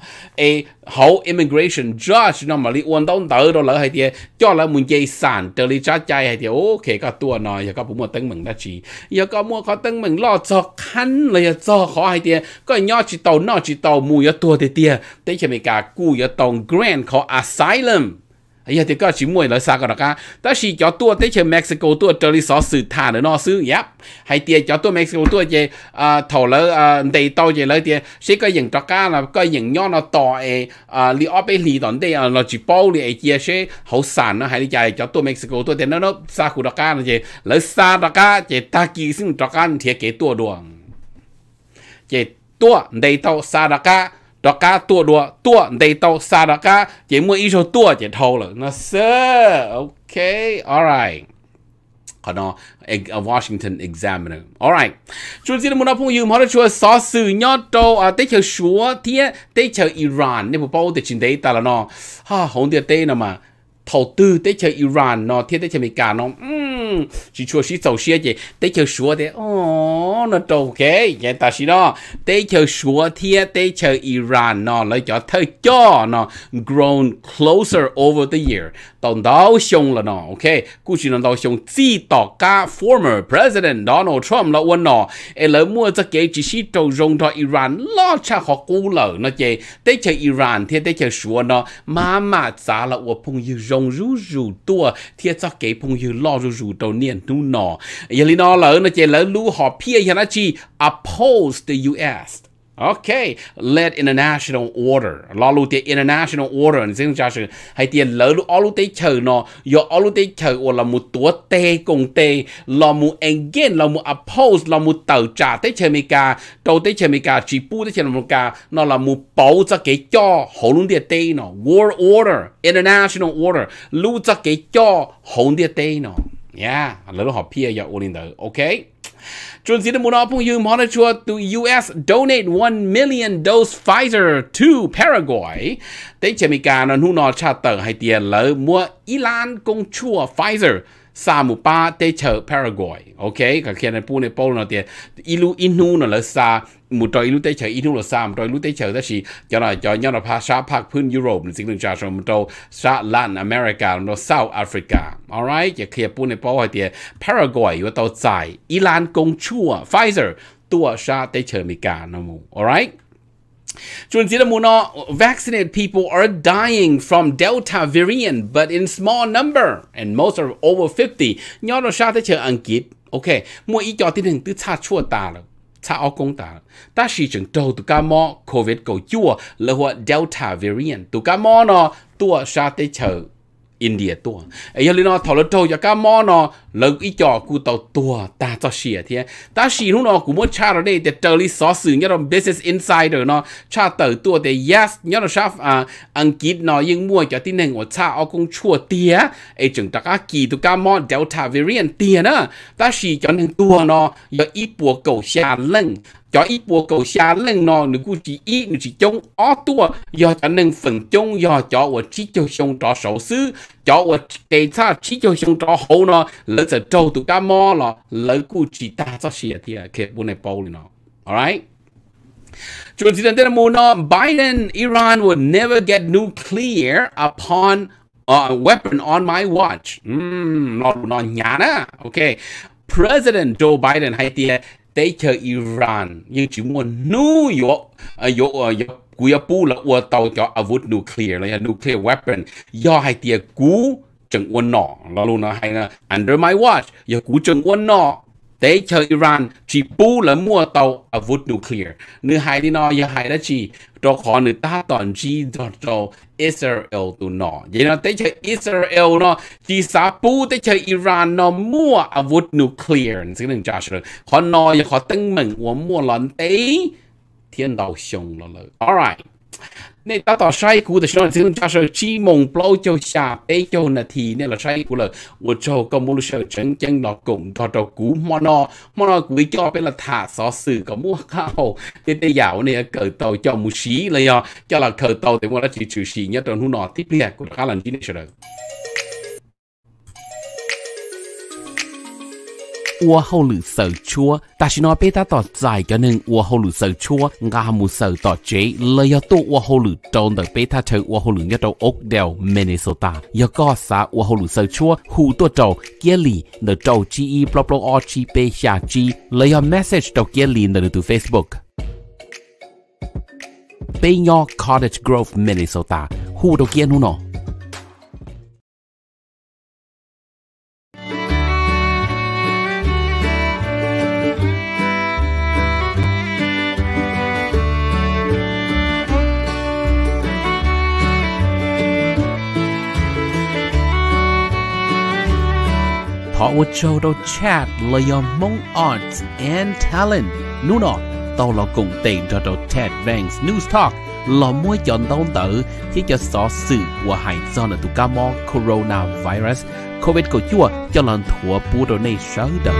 hậu immigration judge nó mà đi uốn tông tới đó lỡ hay thì cho là một dây sản từ đi trả chạy hay thì ok các tua nó giờ các bố mua tấn mừng đã chỉ giờ các mua khó tấn mừng lo cho khăn là cho khó hay thì có nhỏ chỉ tàu mùi ở tua thì tia tới chờ mình cả cú ở tàu grant khó asylum giờ thì có chỉ mùi là sao cả đóแต่是choตัวtới chơi Mexico ตัวเจอที่สอสื่อทานเนาะซื้อยับให้เตียchoตัว Mexico ตัวเจถอดแล้วเตยโตเจเลยเตียใช่ก็อย่างตะก้านะก็อย่างย้อนเราต่อลีออไปลีตอนเดียเราจีโป้ลีไอเจียใช่เขาสั่นนะให้ใจchoตัว Mexico ตัวเตียนั่นเนาะซาคุตะก้านะเจแล้วซาตะก้าเจตากีซึ่งตะก้าเทียเกตัวดวงเจตัวเตยโตซาตะก้าดอกกาตัวดัวตัวได้โตซาดอกกาเจมัวอีโชตัวเจทอเลยนะเซอร์โอเค alright ขอเนาะWashington Examiner alright ช่วงที่เราพูดอยู่มาแล้วช่วยสอสื่อยอดโตได้เชื่อชัวเทียได้เชื่ออิหร่านเนี่ยผมบอกว่าจินได้แต่ละเนาะของเดียเต้นะมา投资ได้เชื่ออิหร่านเนาะเทียได้เชื่ออเมริกาเนาะchỉ chua xí dầu xía gì để chờ xúa đấy nó đâu ok vậy ta xí đó để chờ xúa thiệt để chờ Iran nó lấy cho thời cho nó grown closer over the year tàu đào xong là nó ok cú chỉ nó đào xong chỉ tỏ cả former president Donald Trump là quân nó lấy mua cho cái chỉ xí trâu rong cho Iran lo cha họ cú lỡ nó chơi để chờ Iran thiệt để chờ xúa nó mà giá là của phong yêu rong rú tua thiệt cho cái phong yêu lo rú đầu niên nu nọ giờ li nọ lỡ nó chơi lỡ lú họ phía hiện nay chỉ oppose the U.S. Okay, led international order. Lo lu te international order nên xin chào sự hay tiền lỡ lu lu te chờ nó, giờ lu te chờ là một tua tê cùng tê, là một again, là một oppose, là một tàu trả te chờ America, đầu te chờ America chỉ bu te chờ America, nó là một bảo cho cái cho hậu luôn te tê nó, world order, international order, lu cho cái cho hậu te tê nó, yeah, lỡ lu họ phía giờ order okay. Chúng ta muốn nói phong yêu nói cho to U.S. donate 1 million dose Pfizer to Paraguay. Để cho mình cả nó nói cha tờ hay tiền lỡ mua Iran công chúa Pfizer sa mu pa te chờ Paraguay ok cả khi này pu này pol nó tiền ilu inu nó là sa một trò ilu te chờ inu là sa một trò ilu te chờ đó chỉ cho nhau là pa sa pak pun Europe nên chính là một trò sa Latin America nó South Africa alright giờ khi pu này pol hay tiền Paraguay và tàu dài Iran công chúa Pfizer tua sa te chờ America nó mu alright vaccinated people are dying from Delta variant, but in small number, and most are over 50. Nhớ nó sao tới chờ Anh Kít, ok. Mỗi ý cho tin hình từ xa chua ta rồi, xa áo công ta. Ta chỉ chừng đầu tụ ca mò COVID cầu chua là hoa Delta variant. Tụ ca mò nó tua sao tới chờ India tua. Ấy giờ nó thảo luận đầu cho ca mò nó lần ý cho cụ tàu tua ta cho xỉa thế. Ta xỉ lúc nó cũng muốn tra rồi đây để trở lý xó xử nhớ là Business Insider nó tra tờ tua để yes nhớ là sao Anh Kít nó nhưng mua cho tin hình của cha ở công chua tía ấy chừng ta cá kỳ tụ ca mò Delta variant tía nữa. Ta xỉ cho nên tua nó giờ ít bùa cầu xa lưng cho ít bùa cầu xa lên nó nếu cứ chỉ ít nếu chỉ chống ó tua do cho nên phần chống do cho ở chỉ cho xong cho sổ sứ cho ở cái cha chỉ cho xong cho hậu nó lỡ giờ trâu tụ cá mò là lỡ cứ chỉ ta cho xỉa thì cái bộ này bao nó alright. Chúng ta thấy là Biden Iran would never get nuclear upon weapon on my watch. Nó nhá na okay. President Joe Biden hay tiệt để chờ Iran nhưng chỉ muốn cúi pu là ua tàu cho avut nuclear là nuclear weapon do hai tia cú chừng uốn nọ là luôn là hay là under my watch do cú chừng uốn nọ để chờ Iran chỉ pu là mua tàu avut nuclear nữ hai đi nó do hai đó chỉ cho khó nữ ta toàn chỉ cho Israel tụ nọ vậy là để chờ Israel nó chỉ sa pu để chờ Iran nó mua avut nuclear sẽ đừng trả rồi khó nó khó tăng mình mua lần đấy thiên đạo xong rồi alright nên ta tỏ sai cú thì nó sẽ trả lời chỉ mong bao cho xa bé cho là thì nên là sai cú là我做個冇事真正落共到到股麼nó cú cho bé là thả xóa sự có mua cao để để giàu này cởi tàu cho một xí là do cho là cởi tàu thì mua là chỉ trừ xí nhất trong hôm nọ tiếp liệt của khá là chính này 我好lu sợ chúa, ta chỉ nói bé ta tỏ dài cái nên我好lu sợ chúa, ngã mu sợ tỏ chế, lời要多我好lu trong đời bé ta chơi我好lu nhất trong Oakdale, Minnesota,要có啥我好lu sợ chúa, hùตัวtrâu, kia lì, nợ trâu GE, blah blah blah, chi bé xa chi, lời要 message trâu kia lì nợ từ Facebook. Bé nhỏ Cottage Grove, Minnesota, hù đầu kia nó. Họ would show đâu chat lời mong arts and talent. Nú nọ, tao là cùng tiền cho đâu Ted Vangs News Talk là mỗi chọn tao tự thì cho rõ sự của hải do là tụ ca mò coronavirus COVID của chúa cho lần thua bù đồ này sớm đợi.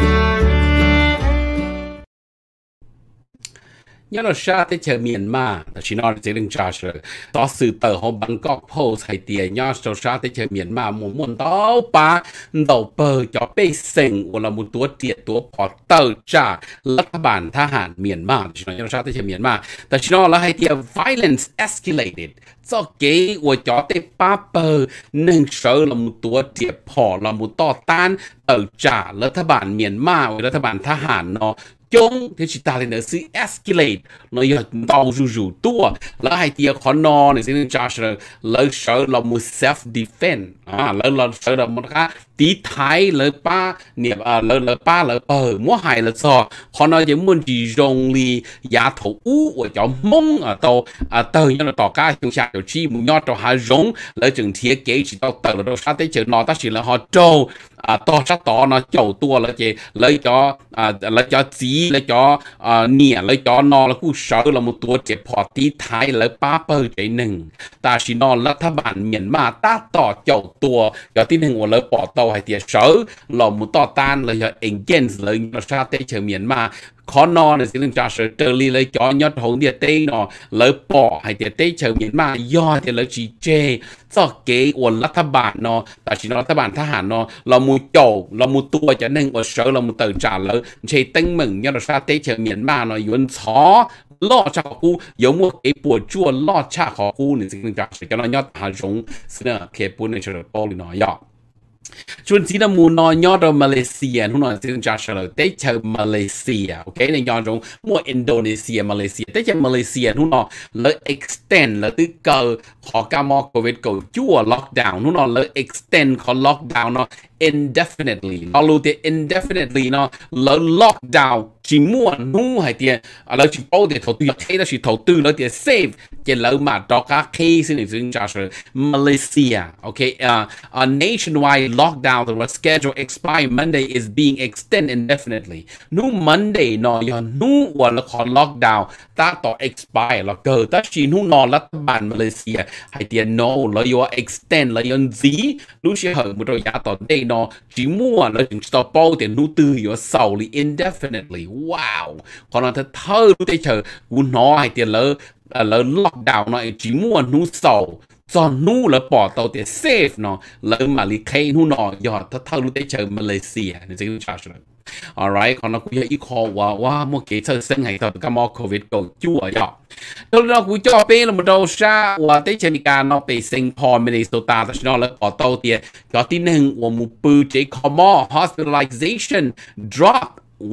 nhớ là sao tới chờ miền mà chỉ nói chỉ đừng trả lời đó sự tờ họ Bangkok Post hay tiền nhớ sao tới chờ miền mà muốn đó ba đầu bờ cho bê sinh hoặc là mộtตัวtiệtตัวพอเตอร์จ่ารัฐบาลทหารเมียนมาchỉ nói sao tới chờ miền màแต่chỉ nói là hay tiền violence escalated cho cái của cho tới ba bờ nên sợ là mộtตัวtiệtพอlà mộtต่อต้านเตอร์จ่ารัฐบาลเมียนมารัฐบาลทหารเนาะchung thì chỉ ta lên sự escalate nó giờ tàu rủ tua là hai tia khó no này sẽ nên cho lời sợ là một self defense lời sợ là một cái tí thái lời ba niệm lời ba lời múa hài là sao khó no chỉ muốn chỉ dùng li giá thổ của cho mông ở tàu tờ như là tàu cá chúng ta kiểu chi muốn nhót tàu hà giống lời chừng thiết kế chỉ tàu tờ là đâu sát tới chừng nó ta chỉ là họ trâu to sát to nó chầu tua là chỉ lấy cho chỉ lấy cho nè lấy cho nó là cũng sợ là mộtตัวเจ็บพอที่ท้ายเลยป้าเปิดใจหนึ่งตาชินอนรัฐบาลเมียนมาตาต่อเจ้าตัวอย่างที่หนึ่งว่าเลยปอดโตให้เตียเสือเราหมุต่อต้านเลยอย่างเอ็งเจนส์เลยเราชาติเฉยเมียนมา khó nọ là sẽ lên trả sở trở lý lấy cho nhật hồn địa tê nó lấy bỏ hay địa tê chờ miễn mà do thì lấy chỉ chê cho kế củaรัฐบาลเนาะแต่chỉรัฐบาลทหารเนาะเรามูโจเรามูตัวจะนึ่งว่าเสือเรามูตื่นจ่าเลยใช้ตั้งมึงยอดชาเตเฉียงเมียนมาเนาะย้อนช้อล่อชากู有冇给ปวดจั่วล่อชาของกูนี่สิ่งจากสิ่งเรายอดหาจงเสนอเคปุ่นในเชิงโตลินอยอชวนที่เรามูนอยอดมาเลเซียทุกหน่อยสิ่งจากเฉลยได้เจอมาเลเซียโอเคในยอดจงมั่วอินโดนีเซียมาเลเซียได้เจอมาเลเซียทุกหน่อยเลย extend เลยตึกเกอขอการมอโควิดก็จั่ว lockdown ทุกหน่อยเลย extend ขอ lockdown เนาะindefinitely เรารู้ที่ indefinitely เนาะแล้ว lockdown chỉ muốn nu hay tiền là chỉ bao để đầu tư thế là chỉ đầu tư là tiền save cái lâu mà đó các case này chúng ta sẽ Malaysia okay a nationwide lockdown the schedule expire Monday is being extended indefinitely nu Monday nó ya nu và là còn lockdown taต่อ expire là cơ ta chỉ nu nó là bản Malaysia hay tiền no là yo extend là yon gì nu sẽ hơn một đôi giáต่อ day nó chỉ muốn là chúng ta bao tiền nu tư yo sau li indefinitely wow còn là thơ nu tây chờ u nó hay tiền lỡ lockdown nó chỉ muốn nu sau cho nu là bỏ tàu tiền safe nó lỡ mà li khay nu nó yo thơ nu tây chờ Malaysia nên sẽ trả rồi alright còn nó cũng như ý khó wow một cái sơ sinh hay thật cái mò covid cầu chua vậy tôi nó cũng cho bé là một đầu xa và tới trên cái nó bị sinh Paul Minnesota thì nó là bỏ tàu tiền có tin hưng và một bự chế common hospitalization drop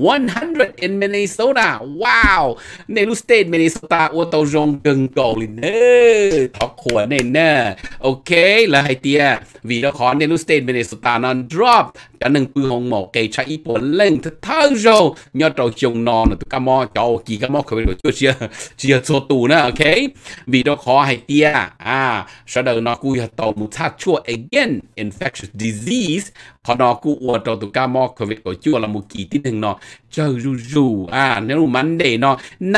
100 in Minnesota. Wow. Nelu state Minnesota ô tô rong gần cầu lên nè. Thọc khổ này nè. Ok là hai tia. Vì đó khó Nelu state Minnesota nó drop. Cho nên bư hông một cây chạy ý bốn lên thật thơ rồi. Nhớ trò chồng nó tụi ca mò cho kỳ ca mò khởi đồ chưa số tù nè. Ok. Vì đó khó hai tia. Sau đó nó cùi hạt tàu một thác chua again infectious disease. Còn nó cùi tàu tụi ca mò khởi đồ chua là một kỳ tin hình nó chờ rù nếu Monday nó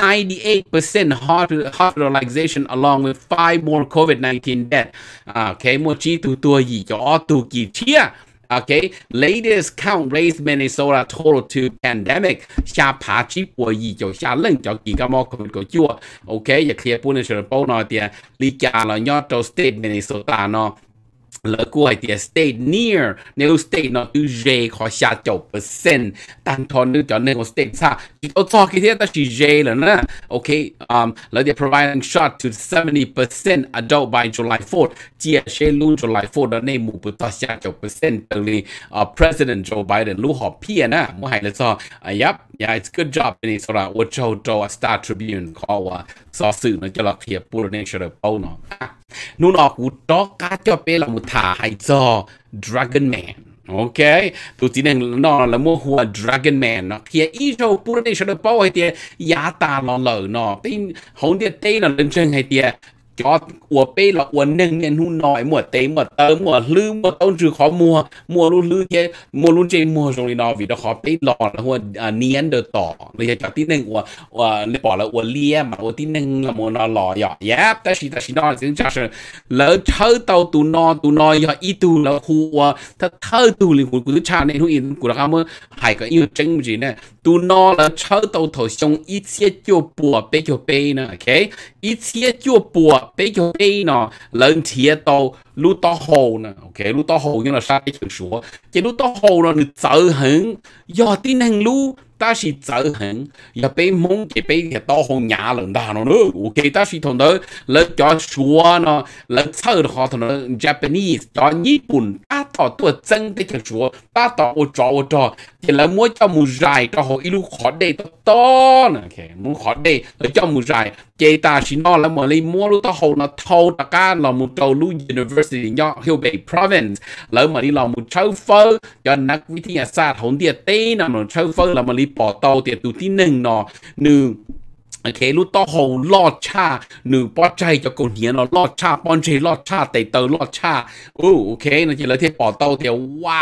98% hospitalization along with 5 more COVID-19 deaths. Okay, một chi tụ tuổi gì cho tụ kỳ chia. Okay, latest count raised Minnesota total to pandemic. Xa phá chi bùa gì cho xa lưng cho kỳ ca mò COVID của chua. Okay, và clear bùa nên sẽ bố nói thì lý cha là nhớ cho state Minnesota nó lỡ của hai tia state near nếu state nó từ J khó xa 9% tăng thon nữa cho nên một state xa chỉ có cho cái thế ta chỉ J là nè ok lỡ they providing shot to 70% adult by July 4th chia sẻ luôn July 4th đó nên một bữa ta xa 9% từ li President Joe Biden lưu họp pia nè mua hay là cho yep yeah it's good job in it sort of cho Star Tribune call so sự nó cho là hiệp bùa nên sẽ được bao nóนู่นออกกูตอกกาจะเป็นละมุทาให้จอ Dragon Man โอเคตัวที่หนึ่งนอนละมัวหัว Dragon Man เนาะเฮียอีโจปูได้ชดเป้าให้เตียยาตาหล่อเหล่าเนาะที่หงเตียเต้เนาะเรื่องเชิงให้เตียจอดอวบเป้ละอวนหนึ่งเนี่ยหุ่นน้อยหมดเต้หมดเติมหมดลืมหมดต้นจือขอมัวลุ้นลือเจมัวลุ้นเจมัวตรงนี้เนาะวิดขอเป้หล่อละหัวเนียนเดอต่อเลยจอดที่หนึ่งว่าเลยบอกละอวนเลี้ยมาอวนที่หนึ่งละมัวนอนหล่อหยอดแยบแต่ชีนอนซึ่งจะแล้วเช่าเตาตูนอนหยอดอีตูแล้วหัวถ้าเท่าตูเลยกูจะชาในทุกอินกูละครับเมื่อหายก็อีจังจริงเนี่ยตูนอนแล้วเช่าเตาถอยชงอีเสียจั่วปัวเป้จั่วเป้นะโอเคอีเสียจั่วปัวเป้จั่วเป้เนาะlần thiệt tàu lú to hồ nè, ok lú to hồ nhưng là sao cái chữ số, cái lú to hồ là tự hứng, do tin hàng lú ta chỉ tự hứng, giờ bé mông cái to hồ nhà lần đó nó nữa, ok ta chỉ thằng đó lấy cho số nó lấy chơi họ thằng đó Japanese cho Nhật Bản ta tỏ tuổi chân cái chữ số, ta tỏ ô trò thì lấy mua cho mù dài cho họ ilu khó đây to nè, ok muốn khó đây lấy cho mù dài, cái ta chỉ nói là mà lấy mua lú to hồ nó thâu tất cả là một trâu lú University do Hoob province lỡ mà đi làm một châu phơ choนักวิทยาศาสตร์ของเดียเต้นำหนchâu phơ là mà đi bỏ tàuเดียตัวที่หนึ่งเนาะหนึ่งโอเคลูกต่อหงลอดชาหนึ่งป้อใจจะกดเหียนเราลอดชาป้อนใจลอดชาเตยลอดชาโอเคนั่นจะเลยที่ปอเต้าเดียวว้าว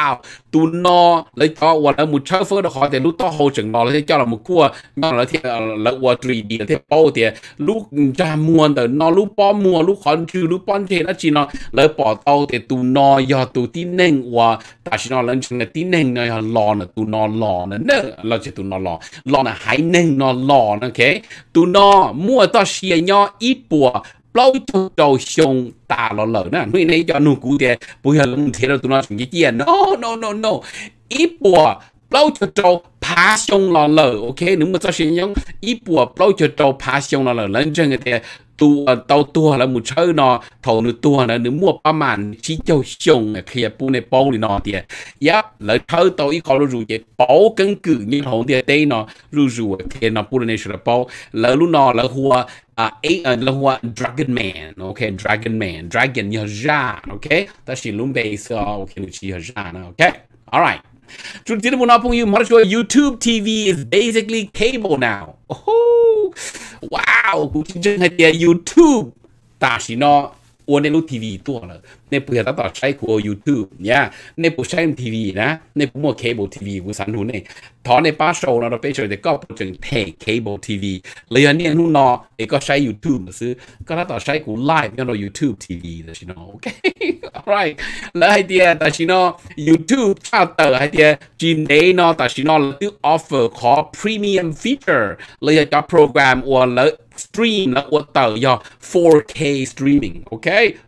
tu nó lấy cho hoặc là một chơi phơi được khỏi thì lúc to hậu chừng nó lấy cho là một cua nó là thì là qua 3D là thì bao thì lúc ra mua từ nó lúc bao mua lúc còn chưa lúc bán thì nó chỉ nó lấy bỏ tàu thì tu nó do tu tin nên và ta chỉ nó lên chừng là tin nên nó lò là tu nó lò nữa là chỉ tu nó lò là hãy nên nó lò ok tu nó mua tao xia nhau ít bùa bao cho đầu sông ta lo lỡ nè nuôi này cho nụ cú thì bây giờ lông thế là tụi nó chỉ chuyện no ít bùa bao cho đầu phá sông lo lỡ ok nếu mà cho xin nhau ít bùa bao cho đầu phá sông lo lỡ lên trên cái thì tàu tua là một chơi nó thầu nửa tua là nửa mua ba màn chỉ châu sông khi bu này bao thì nó thì lại chơi tàu ít có rủ vậy bao căn cứ như thầu thì đây nó rủ thì nó bu này sẽ là bao là lúc nó là hùa là hùa Dragon Man ok Dragon như ra ok ta chỉ luôn base ok chỉ ra nó ok alright. Chúng ta muốn nói với YouTube TV is basically cable now. Oh, wow, cũng chính là YouTube. Ta chỉ nó ôn lên TV tua rồi. Nên bây giờ ta tạo sai của YouTube nha. Nên bây sai TV na. Nên bây mua cable TV của sản phẩm này. Thọ này ba show nó bây giờ thì có một chừng thể cable TV. Lấy anh em lúc nó để có sai YouTube mà sư. Có ta tạo sai của live cho nó YouTube TV là chỉ nó ok. Alright. Lấy hai tia ta chỉ nó YouTube ta tờ hai tia chính đấy nó ta chỉ nó là tự offer có premium feature. Lấy cho program hoặc là stream là của tờ do 4K streaming, ok?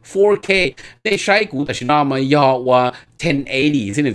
4K để sai của ta chỉ nó mà do 1080 xin là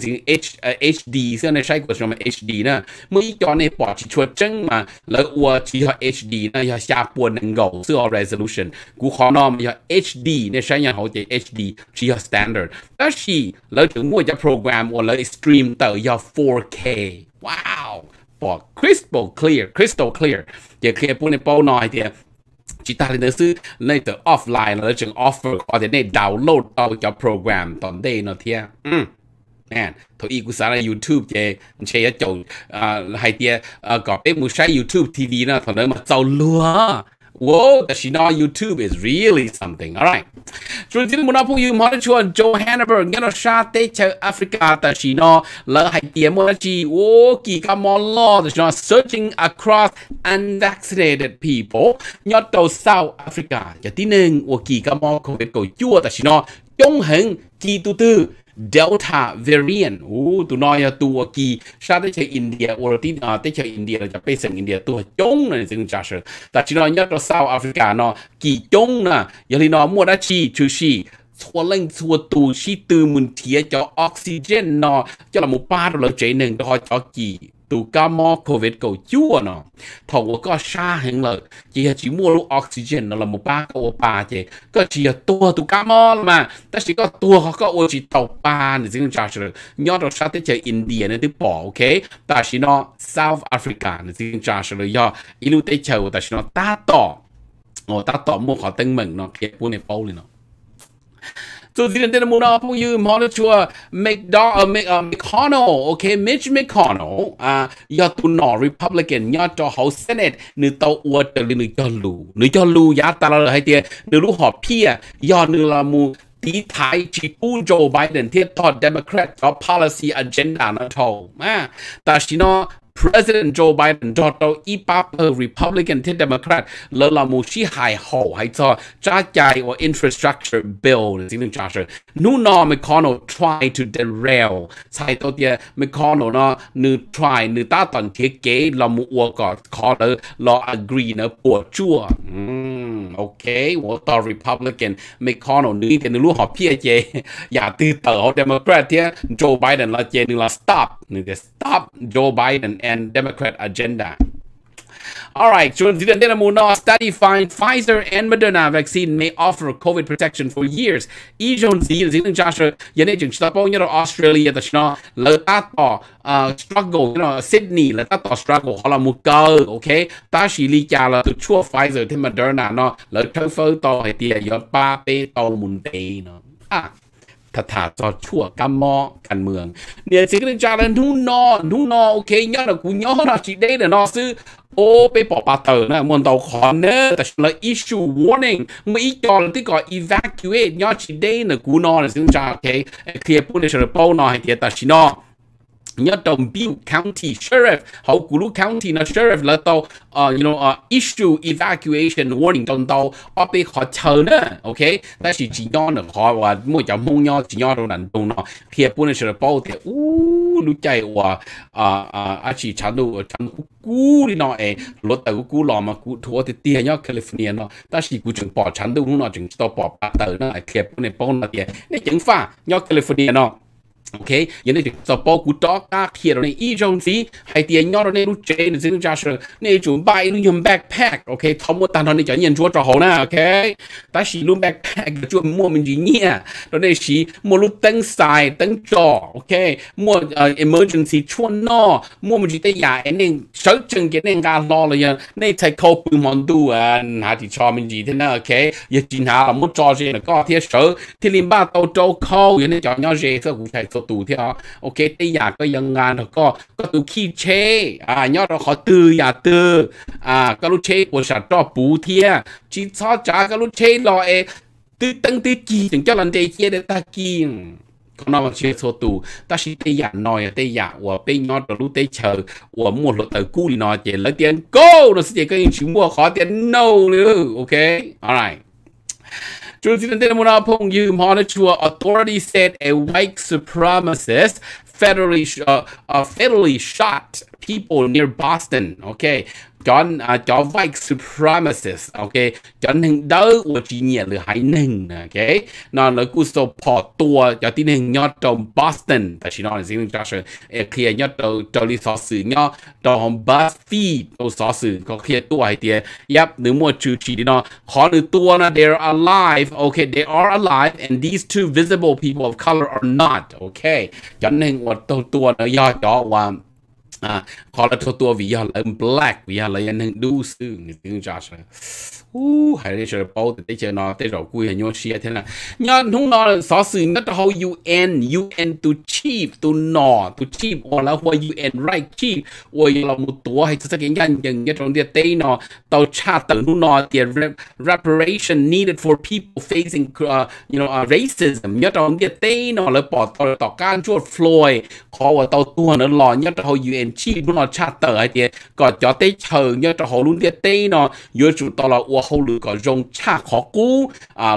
HD xin là sai của chúng mà HD nè mới cho nên bỏ chỉ chuột chân mà là chỉ là HD nè là xa buồn năng cầu sửa resolution của họ nó mà HD nên sai nhà họ chỉ HD chỉ là standard đó chỉ là chúng mua cho program hoặc là stream tờ do 4K wow bỏ crystal clear giờ khi bữa nay bao nói thì chỉ ta lênซื้อในตัว offline แล้วจึง offer ก็จะได้ download เอาจากโปรแกรมตอนเดย์เนาะเทียแม่นตัวอีกุสาร YouTube เจใช้จะให้เทียก็เป็นมือใช้ YouTube TV นะตอนนั้นมาเจ้าลัวWhoa, that she know YouTube is really something. All right. So, this is what you want to Johannesburg, you know, South Africa, that she know, la idea monachi, oh, kikamolo, that she know, searching across unvaccinated people, not to South Africa. Ya tineng, oh, kikamolo, ko chua, that she know, yong heng, ki tu tu. Delta variant tụi nó tụi kỳ sao tới chơi India hoặc là tới chơi India là bây giờ India tụi chống này từng trả sự ta chỉ nói nhất là South Africa nó kỳ chống nè giờ thì nó mua đã chi chú chi xua lên xua tù chi từ mình thía cho oxygen nó cho là một ba đô chế nâng đó cho kỳ tụ ca mò COVID cầu chúa nó thầu có xa hình lợi chỉ mua lúc oxygen nó là một ba câu ba chứ có chỉ là tua tụ ca mò mà ta chỉ có tua họ có ô chỉ tàu ba này chính là sự nhớ được sao tới chơi India này tới bỏ ok ta chỉ nó South Africa này chính là sự do ilu tới chơi ta chỉ nó ta tỏ mua họ tên mình nó kia buôn này bao lên nó So this is the moon up you monitor McConnell, okay, Mitch McConnell, ya tu no Republican, ya to House Senate, nu tàu uất từ nu cho lu, ya ta là hai tia, nu lu họp pia, ya nu là mu tí thái chỉ cu Joe Biden thiết tọt Democrat cho policy agenda nó thầu, ta chỉ nó President Joe Biden cho tàu IPAP Republican thiết Democrat lỡ là một chi hài hậu hay cho trả chạy or infrastructure bill chính là trả sự nu nó McConnell try to derail sai tàu tia McConnell nó nu try nu ta toàn thiết kế là một cuộc có là agree nó của chua ok một tàu Republican McConnell nu thì nu lúc họ phía chế ya từ tàu Democrat thiết Joe Biden là chế nu là stop Joe Biden and Democrat agenda. All right, so the study find Pfizer and Moderna vaccine may offer COVID protection for years. Australia struggle, Sydney struggle, okay? Pfizer and Moderna thả cho chua cam mò căn mường nè chỉ cái cha là nu no ok nhớ là cú nhớ là chỉ đây là nó sư ô bị bỏ ba tờ nè muốn tàu khó nè tại là issue warning mấy cho là tí gọi evacuate nhớ chỉ đây là cú nó là xin cha ok kia bún để cho bao nó hay thì ta chỉ nó nhớ trong Butte County Sheriff họ cú lúc county nó sheriff là tàu issue evacuation warning trong tàu ở bên họ chờ nữa, ok,但是只要呢họ và mỗi giờ mong nhau chỉ nhau đâu nằm đâu nó khi bữa nay sẽ bảo thì lúc chạy và chỉ chán đâu chán cú đi nó lót tàu cú lò mà cú thua thì tiền nhau California nó, 但是cú chừng bỏ chán đâu nó chừng tàu bỏ bắt tàu nó khi bữa nay bảo nó tiền, này chừng pha nhau California nó ok, giờ này cho bao cú đó các khi đó này ý trong gì hay tiền nhau đó này lúc chơi này xin ra sự này chuẩn bị lúc dùng backpack, ok, thòng một tàn này cho nhận chúa cho họ nè, ok, ta chỉ lúc backpack chúa mua mình gì nhỉ, đó này chỉ mua lúc tăng size tăng trò, ok, mua emergency chúa nó mua mình chỉ tới nhà nên sở trường cái nên cả lo là này thay câu bự món đồ hả thì cho mình gì thế nào, ok, giờ chỉ là một trò gì là có thiết sở thì liên ba tàu trâu câu giờ này cho nhau gì sao cũng phải tụ theo, ok, đây nhà có dân ngàn có tụ khi chế nhớ rồi họ từ nhà từ cái lúc chế của sản cho bù thia chỉ cho trả cái lúc chế lo từ tăng từ kỳถึง cho lần đây kia để ta kia còn nó chế số tụ ta chỉ đây nhà nói đây nhà của bên nhớ rồi lúc đây chờ của một lượt từ cũ thì nói chỉ lấy tiền go rồi sẽ cái chuyện mua khó tiền no nữa, ok, alright. Authorities said a white supremacist fatally shot people near Boston. Okay, John white supremacist. Okay, John hình đỡ của chỉ nhẹ là hải nâng. Okay, nó là cú số bỏ tua cho tin hình nhớ trong Boston. tại chỉ nói là gì mình cho sự clear nhớ trong lý số sự nhớ trong BuzzFeed trong số sự có clear tua hay tiền. Yep, nếu mua chú chỉ đi nó họ được tua nó they're alive. Okay, they are alive and these two visible people of color are not. Okay, cho nên một tua nó do cho và họ là tua vì họ là black vì họ là những đu sư người tiếng trả sự hay là sự bảo để chơi nó để rồi cuối hình như xia thế nào nhớ không nó số sự nó là UN to chief to no to chief hoặc là UN right chief hoặc là một tua hay sẽ cái nhân dân nhất trong địa tây nó tàu cha tàu nó tiền reparation needed for people facing racism nhất trong địa tây nó là bỏ tàu can chuột Floyd họ và tàu tua nó lò nhất trong UN chief nó cha tàu hay tiền còn cho tây chờ nhất trong họ luôn địa tây nó vừa chủ tàu là hậu lực có dùng cha khó cú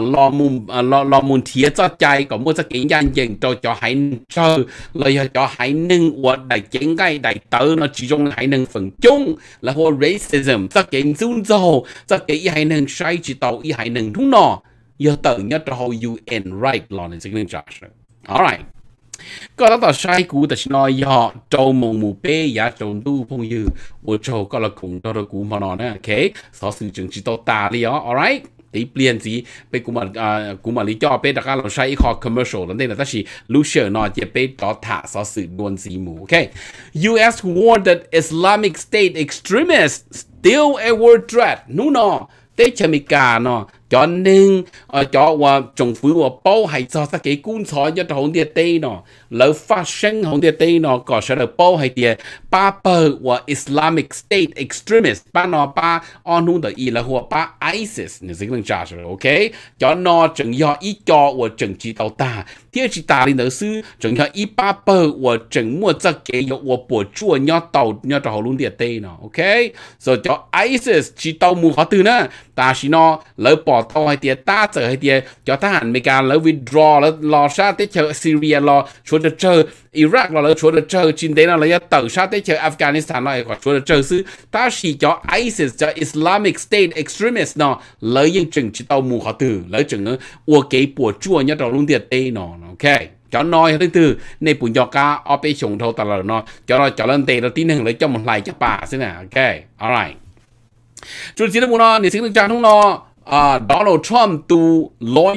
lo muốn thiệt cho chạy có một cái nhân dân cho hãy chờ lời cho hãy nâng hoặc đại chính cái đại tử nó chỉ dùng hãy nâng phần chung là hồ racism tất cả dung dầu tất cả hãy nâng sai chỉ tàu hãy nâng đúng nó giờ tự nhất cho hồ UN right lo nên sẽ nên trả alright có đó sai cũแต่ฉันnói họ trâu mông mù bê giá trâu đu phong dư của trâu có là cùng cho cũ mà nó nè, ok, số sự chứng chỉ tao ta đi đó, alright, tí pliên gì, bây cũ mà lý cho bây đặc là sai khó commercial, nên là ta chỉ Lucia nói chỉ bây đó thả số sự luôn gì mù, ok. US warned that Islamic State extremists still a world threat, nu nó, tế chả mi cả nó. cho nên cho và政府và bảo hay cho các cái quân sở cho hồng địa tây nó lỡ phát sinh hồng địa tây nó có sẽ được bảo hay địa ba bờ và Islamic State extremist ba nó ba on hung的意là hoặc ba ISIS你是能查出来 OK cho nó整要一教或整知道大第二是大林的是整要一八bờ或整末这个有我博主要到要到hồng địa tây nó OK so cho ISIS chỉ tàu mù họ từ nữa ta chỉ nó lỡ bỏ tàu hay tiệt ta trở hay tiệt cho ta hẳn mấy cái lỡ withdraw lỡ lò sát tới chờ Syria lò xuống được chờ Iraq lò lỡ xuống được chờ chính đấy là lỡ tàu sát tới chờ Afghanistan lò còn xuống được chờ xứ ta chỉ cho ISIS cho Islamic State extremist nó lỡ những chừng chỉ tàu mù họ từ lỡ chừng nó ua cái bùa chua nhớ đầu luôn tiệt tây nó ok cho nói thứ tư này bùn cho cá ở bên sông thâu ta là nó cho lên tây nó tin hưởng lấy cho một lại cho bà thế nào ok alright chúng chỉ là muốn nó để xin được trang không nó Donald Trump tu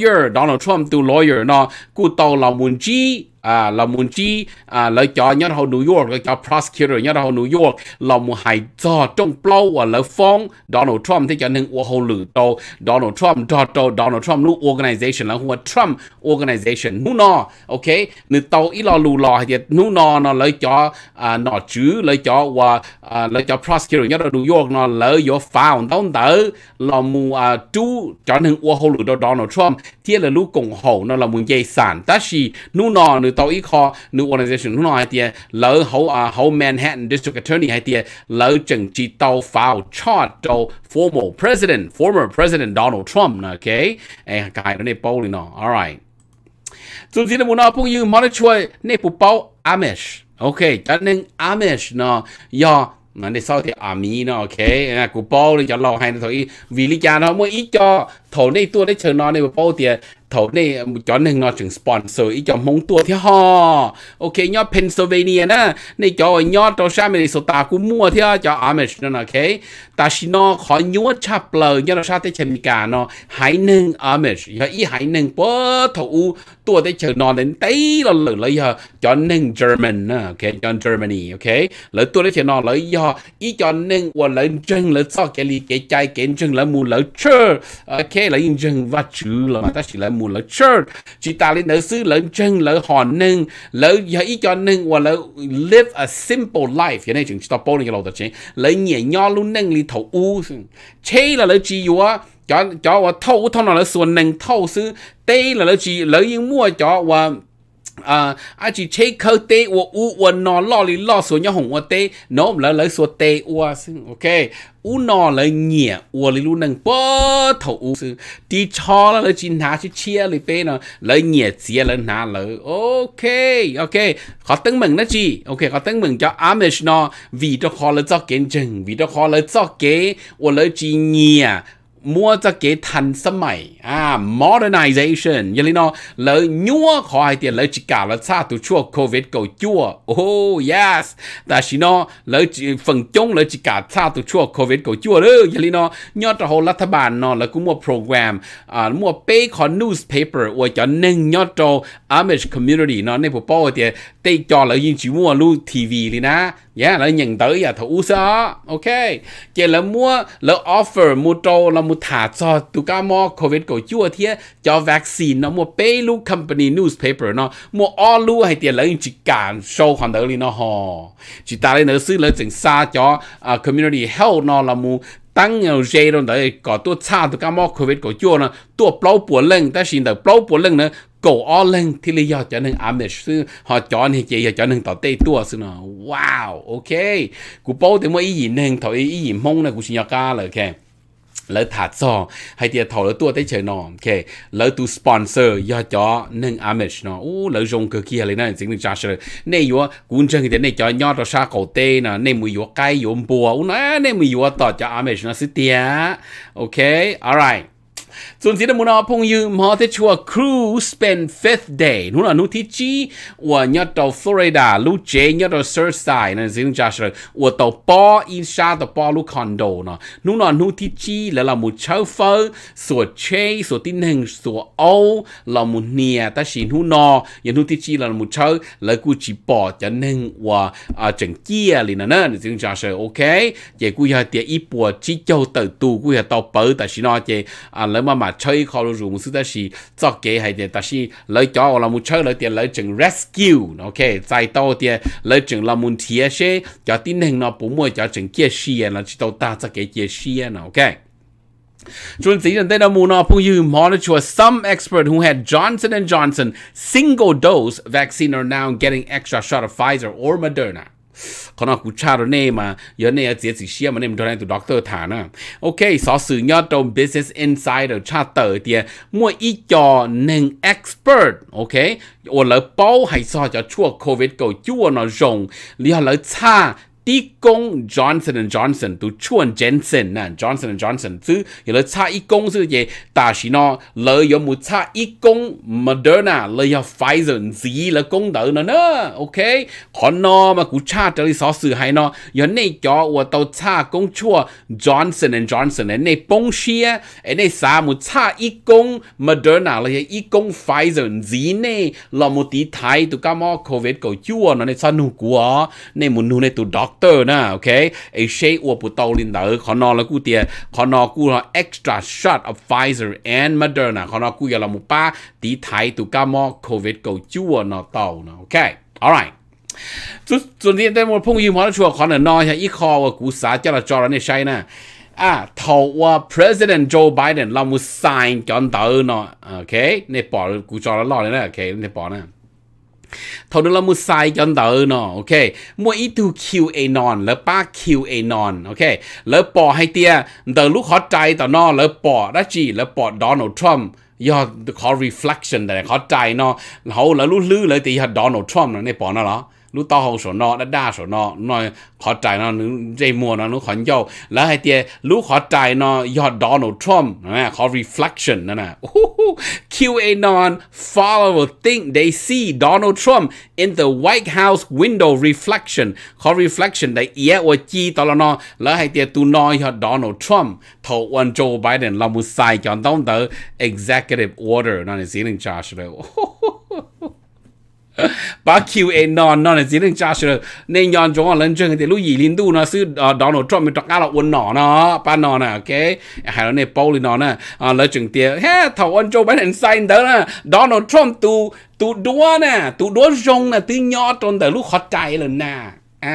lawyer nó cụ tàu là muốn chi lấy cho nhớ hậu New York lấy cho prosecutor nhớ hậu New York là một hại cho trong plau và lấy phong Donald Trump thì cho nên hậu lử tàu Donald Trump lúc organization là hoa Trump organization nu nó ok nữ tàu ít lo lù lò thì nu nó lấy cho nó chứ lấy cho và lấy cho prosecutor nhớ New York nó lấy cho found tông tử là một chú cho nên hậu lử Donald Trump thì là lúc cộng hậu nó là một dây sản ta chỉ nu nó nữ tàu ít kho new organization nó hay tiệt lỡ hậu Manhattan District Attorney hay tiệt lỡ chừng chỉ tàu file charge tàu former president Donald Trump nè, ok, cái đó này bao liền nó, alright. Chúng ta muốn nói phong như mà nó chơi này phụ bao Amish, ok, cho nên Amish nó do mà để sau thì Army nó, ok, cụ bao thì cho lo hay thôi vì lý do nó mới ít cho thầu này tua đấy chờ nó này bao tiền thầu này cho nên nó chừng sponsor ít cho mong tua thì ho, ok, nhớ Pennsylvania nè, này cho nhớ cho sang Minnesota cũng mua thì cho Amish nó, ok, ta chỉ nó khó nhớ chập lời nhớ nó sang tới chân cả nó hãy nên Amish, giờ ý hãy nên bớt thầu tua đấy chờ nó đến tây là lấy cho nên German nè, ok, cho Germany, ok, lấy tua đấy chờ nó lấy giờ ý cho nên và lấy chân lấy cho cái cái trái cái chân lấy mua lấy chơi, ok, lấy chân vắt chữ là mà ta chỉ lấy mua lấy chơi, chỉ ta lấy sư lấy chân lấy hòn nên lấy giờ ý cho nên và lấy live a simple life, cái này chúng ta bảo này cái lâu đó chứ, lấy nhẹ nhõm luôn nên đi thầu u, chế là lấy chỉ yếu cho và thâu nào lấyส่วนหนึ่งthâu sư tê là lấy chỉ lấy những mua cho và chỉ chế khơi tê và u và nó lo li lo số nhau hồng và tê nó lấy số tê và ok u nó lấy nhẹ và li luôn nâng bớt thầu u sư đi cho lấy chỉ拿去切里边呢lấy nhẹ chia lấy拿lấy ok họ tấn mừng nó chi ok họ tấn mừng cho Amish nó vì đó họ lấy cho kiến chừng vì đó họ lấy cho cái và lấy chỉ nhẹ mua cho cái thành sớm mày modernization vậy nó lấy nhúa khỏi tiền lấy chỉ cả là xa từ chua covid cầu chua oh yes ta chỉ nó lấy phần chung lấy chỉ cả xa từ chua covid cầu chua đó vậy nó nhớ cho hồรัฐบาลnó là cũng mua program mua pay cho newspaper và cho nên nhớ cho Amish community nó nên bộ bao tiền tây cho lấy những chỉ mua lu TV đi na yeah lấy nhận tới à thấu sao ok chỉ là mua là offer mua trâu là mua thả cho tụi cá mò covid cầu chua thiệt cho vaccine nó mua pay lu company newspaper nó mua all lu hay tiền lấy chỉ cả show hoàn tới đi nó ho chỉ ta lấy nữa xứ lấy chừng xa cho community health nó là mua tăng nhiều dây rồi đấy có tôi xa tụi cá mò covid cầu chua nó tôi plau bùa lên ta xin được plau bùa lên nữa cầu all lên thì lý do cho nên Amish sư họ chọn thì chị cho nên tao tây tua sư nó wow ok cụ bao thì mỗi ý gì nên thôi ý gì mong này cụ xin nhớ là ok lấy thả cho hay tiền thầu lấy tua tới chơi nó ok lấy tu sponsor do cho nên Amish nó lấy dùng cơ kia lấy này chính là trả lời này yếu cũng chẳng thì này cho nhau cho sa cầu tê nè này mùi yếu cay yếu bùa nó này mùi yếu tỏ cho Amish nó sẽ tia ok alrightส่วนที่เราพูดพงยืมหอที่ชัวcrew spend fifth dayนู่นนู่นที่จีว่าเนี่ยตัวฟลอริดาลูกเจเนี่ยตัวเซอร์ไซน์นั่นสิ่งที่จะว่าตัวปออินชาตัวปอลูกคอนโดเนาะนู่นนู่นที่จีแล้วเราหมุนเชฟเฟอร์ส่วนเชส่วนที่หนึ่งส่วนโอเราหมุนเนี่ยแต่สิ่งนู่นนออย่างนู่นที่จีเราหมุนเชฟแล้วกูจีปอจะหนึ่งว่าจังเกียร์เลยนะนั่นสิ่งที่จะโอเคเจ้ากูอยากเดี๋ยวอีปวดจีเจ้าตื่นตูกูอยากตัวเปิดแต่สิ่งนั้นเจ้าแล้วมาchơi khó lưu dùng sự đó là cho cái hay để ta chỉ lấy cho là muốn chơi lấy tiền lấy chừng rescue ok giải tàu tiền lấy chừng là muốn thiê xe cho tin hình nó bố mua cho chừng kia xe là chỉ tàu ta cho cái kia xe nó ok Chúng ta thấy là muốn nói như monitor some expert who had Johnson & Johnson single dose vaccine are now getting extra shot of Pfizer or Moderna còn nó cũng cha rồi nè mà giờ này chỉ xia mà nên cho nên tụi doctor thả nè ok so sử nhớ trong Business Insider cha tờ thì mua ít cho nên expert ok or là bao hay so cho chua covid cầu chua nó rồng li là cha tí công Johnson & Johnson tụ chuan Jensen nè Johnson & Johnson chứ giờ là cha ít công chứ gì ta chỉ nó lợi dụng một cha ít công Moderna lợi dụng Pfizer gì là công đỡ nó nữa ok còn nó mà cũng cha cho đi so sự hay nó giờ này cho và tàu cha công chua Johnson & Johnson này bông xia này sa một cha ít công Moderna là ít công Pfizer gì này là một tí thái tụ cá mò covid cầu chua nó này sao nụ của này một nụ này tụ doctor na ok ai say or pu tàu linh đỡ khó nó là cú tiền khó nó cú là extra shot of Pfizer and Moderna khó nó cú là một ba tí thái tụ cá mò covid cầu chua nó tàu nó ok alrightส่วนที่ได้หมดพงยืมเขาชัวร์ขอหน่อยน้อยอีคอว่ากูสาจะละจอแล้วเนี่ยใช่นะถอว่า President Joe Biden เรามุsign จอนเตอร์เนาะโอเคในปอกูจอแล้วรอเลยนะโอเคในปอนะ thầu đó là một sai cho đỡ nó ok mua ít tu QAnon là ba QAnon ok là bỏ hay tia đỡ lúc họ trái tao nó là bỏ đó chỉ là bỏ Donald Trump do họ reflection này họ trái nó họ là lúc lư lại thì Donald Trump này bỏ nó đó lúc tao hậu số nó đã đa số nó nói họ trái nó dây mua nó khó nhau là hay tia lúc họ trái nó do Donald Trump họ reflection nè QAnon follower think they see Donald Trump in the White House window reflection họ reflection đấy ý ở chi tao là nó là hay tia tu nói do Donald Trump thầu quân Joe Biden là một sai chọn tao tới executive order nó là gì nên trả rồi bà QAnon nó là gì nên trả rồi nên nhon chúng lần trước thì lúc gì liên tu nó sư Donald Trump mình trắc ra là quân nọ nó ba nọ nè ok hay là này Paul nọ nè lấy chừng tiền he thầu anh Joe Biden sign đó nè Donald Trump tu đua nè tu đua rong nè tu nhỏ trong từ lúc khó chạy lần nè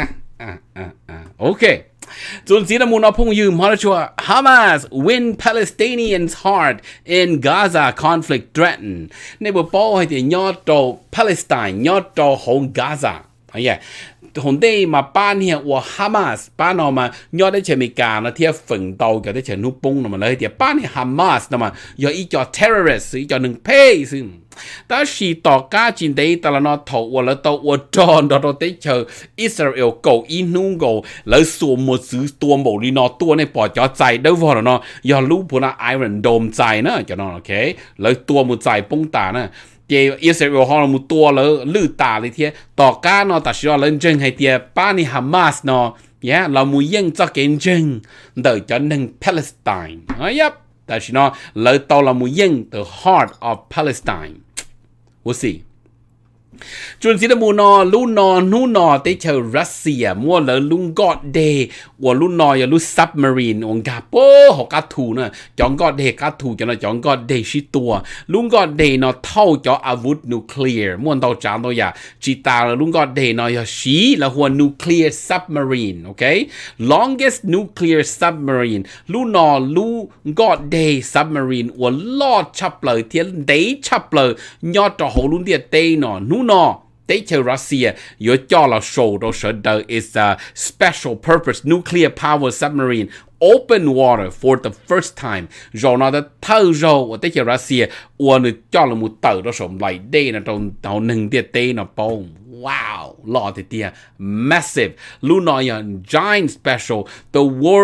ok Chúng ta muốn nói phong dùm họ là Hamas win Palestinians hard in Gaza conflict threatened. Nên bộ bao hay thì nhớ cho Palestine, nhớ cho hồn Gaza. Hôm nay mà ban hiện của Hamas, ban nào mà nhớ đến chuyện Mỹ-Ca nó theo phần đầu cái chuyện nút bung nó mà lấy thì ban hiện Hamas nó mà do ý cho terrorist, ý cho nâng pay xin. Ta chỉ tỏ cả trên đây ta là nó thầu và là tàu và tròn đó tới chờ Israel cầu in nung cầu lấy xuống một sự tuôn bộ đi nó tuôn này bỏ cho chạy đâu vào nó do lúc của nó Iron Dome chạy nữa cho nó ok lấy tuôn một chạy bông tả nữa thì Israel họ là một tua lỡ lư tả lý thế tỏ cả nó ta sẽ lên chân hay thì ban Hamas nó là một dân cho kiến chân đợi cho nâng Palestine yep ta sẽ nó lấy tàu là một dân the heart of Palestine we'll see chúng ta muốn nó lúc nó tới chờ Russia mua là lúc God Day và lúc nó là lúc submarine ông gặp họ cá thù nè chọn God Day cá thù cho nó chọn God Day xí tua lúc God Day nó thâu cho avut nuclear muốn tàu trả tôi à chỉ ta là lúc God Day nó là xí là hoa nuclear submarine ok longest nuclear submarine lúc nó lúc God Day submarine và lo chập lời thiên đấy chập lời nhớ cho họ luôn địa tây nó nó they tell Russia your cho show đó sẽ đời is a special purpose nuclear power submarine open water for the first time rồi nó đã thâu rồi và they tell Russia và nó cho là một tờ đó sống lại đây là trong tàu nâng tiệt tê nó bông wow lo thì tia massive lu nói giant special the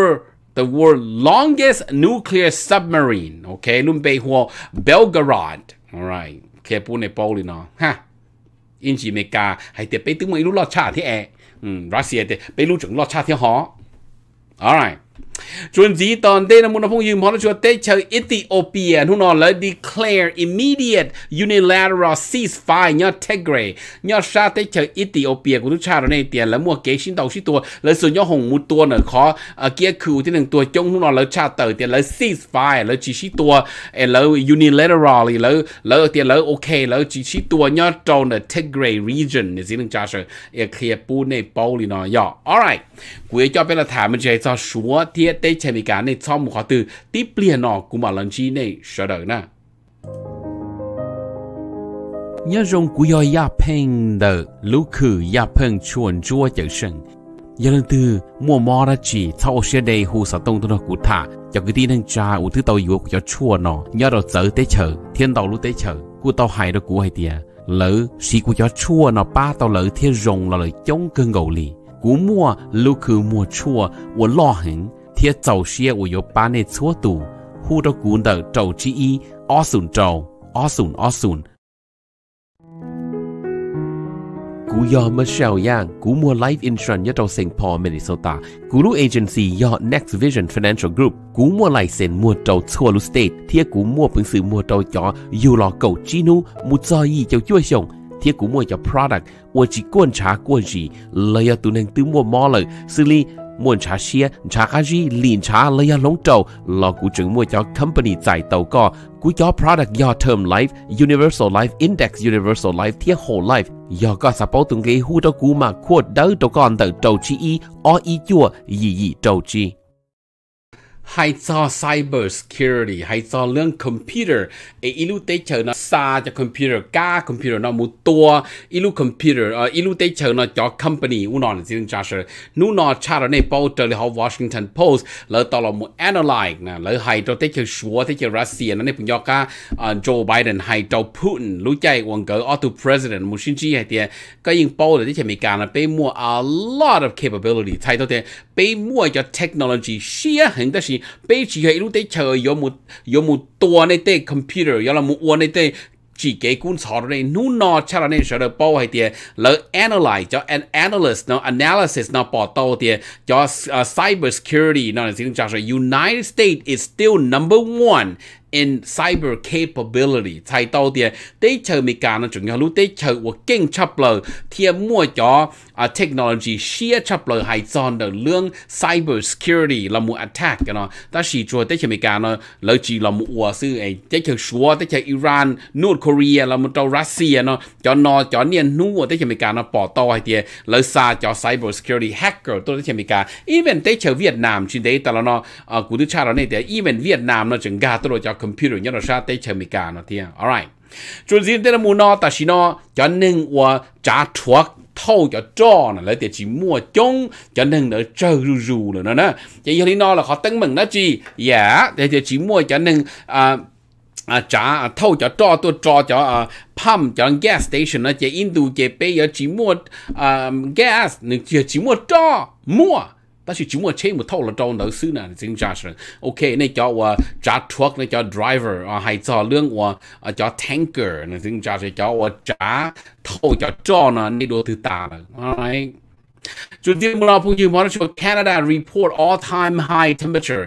world longest nuclear submarine okay luôn bay hoa Belgorod alright kia bún này bao đi nó ha in chỉ mấy cả hay tiệp bây tiếng mấy lúc lo cha thế Russia thì bây lúc chúng lo cha thế họ alright chuẩn gì tòn đây là một phong dùm họ nói cho tết chơi Ethiopia nó là declare immediate unilateral ceasefire nhớ Tigray nhớ sa tết chơi Ethiopia của nước cha đó này tiền là mua kế xin đầu xin tua là sử nhớ hồng một tua nữa khó kia khử thì đừng tua trong nó là cha tờ tiền là ceasefire là chỉ xin tua là unilateral là tiền là ok là chỉ xin tua nhớ trong là Tigray region để xin đừng cha sợ clear pu này bao li nó yo alright cuối cho bên là thả mình chơi cho số thiết tế chế mỹ cả này trong một khóa từ tiếp liền nó cũng bảo lần chi này sợ đợi nè nhớ rong của yo ya peng de lúc khử ya peng chuồn chua chở sừng giờ lần từ mua mò ra chỉ sau xe đây hồ sa tông tôi cụ thả cho cái tin thằng cha u thứ tàu yếu của chua nó nhớ đầu giờ tế chờ thiên tàu lúc tế chờ của tàu hải đó của hai tia lỡ xí của chua nó ba tàu lỡ thiên rồng là lời chống cơn gầu lì cú mua lúc khử mua chua của lo hình thiết tàu xe của yo ba này chúa tù hu đó cú đỡ trầu chi y awesome cú yo mà sao yang cú mua life insurance nhất trong St. Paul, Minnesota cú lu agency yo Next Vision Financial Group cú mua license mua trong TSUAV state thiết cú mua bằng sự mua trong cho yêu lo cầu chi nu một giờ gì cho chui xong thiết cú mua cho product và chỉ quan trả qua gì lấy tụ nên tự mua mò lời xử lý muốn trả xe trả cái gì liền trả lấy lông trâu là cú chứng mua cho company giải tàu co cú cho product do term life universal life index universal life thiết whole life do có sắp bảo tung cái hu đó cú mà khuất đỡ tàu con tàu trâu chi y o y chua gì trâu chi hay cho cyber security hay cho lương computer ilu tế chờ nó xa cho computer ca computer nó một tua ilu computer ilu tế chờ nó cho company u nó riêng cha sự nu nó cha nó này bao trời là Washington Post lỡ tao là một analyze nè lỡ hay cho tế chờ xúa tế chờ Russia nó này cũng do cả Joe Biden hay cho Putin lúc chạy quảng cỡ auto president một sinh chi hay tiền cái những bao là tế chờ Mỹ là bị mua a lot of capability thay đó thế bị mua cho technology share hình đó là bây chỉ hay lúc đấy chờ có một tua này tê computer có là một uốn này tê chỉ cái cuốn sổ này nu nó chắc là nên sẽ được bao hay tiền lỡ analyze cho analyst nó analysis nó bỏ tàu tiền cho cyber security nó là gì chắc là United States is still number one in cyber capability 才到啲，啲就咪揀啦，仲有攞啲就我經出嚟，添摸咗technology share 出嚟係裝到兩 cyber security 啦冇 attack 嘅咯，但係做啲就咪揀啦，攞住啦冇話是誒，啲就說啲就 Iran North Korea 啦冇到 Russia 咯，就攞咗呢นู่啲就咪揀啦，報道係啲攞殺咗 cyber security hacker 都啲就咪揀 ，even 啲就越南處啲，但係咯古都差咗呢啲 even 越南咯，仲加都攞咗。computer nhất là sao tới chơi mình cả nó thiệt, alright. Chuyện gì tới là muốn nó, tại vì nó cho nênว่าtrả thuốc thâu cho cho này lấy tiền chỉ mua chung cho nên nó chơi rù rồi nó nè, chỉ như nó là họ tăng mừng nó chi, để chỉ mua cho nên trả thâu cho tôi cho pump cho gas station nó chỉ Indo chỉ bây giờ chỉ mua gas, chỉ mua cho mua. 但是只冇車冇偷啦，做老師呢，正常上 ，OK， 你叫我揸 truck， 你叫 driver 係做兩我叫 tanker， 呢正常上叫我揸偷叫做呢，你都知道啦 ，alright。最近我老朋友話說 Canada report all-time high temperature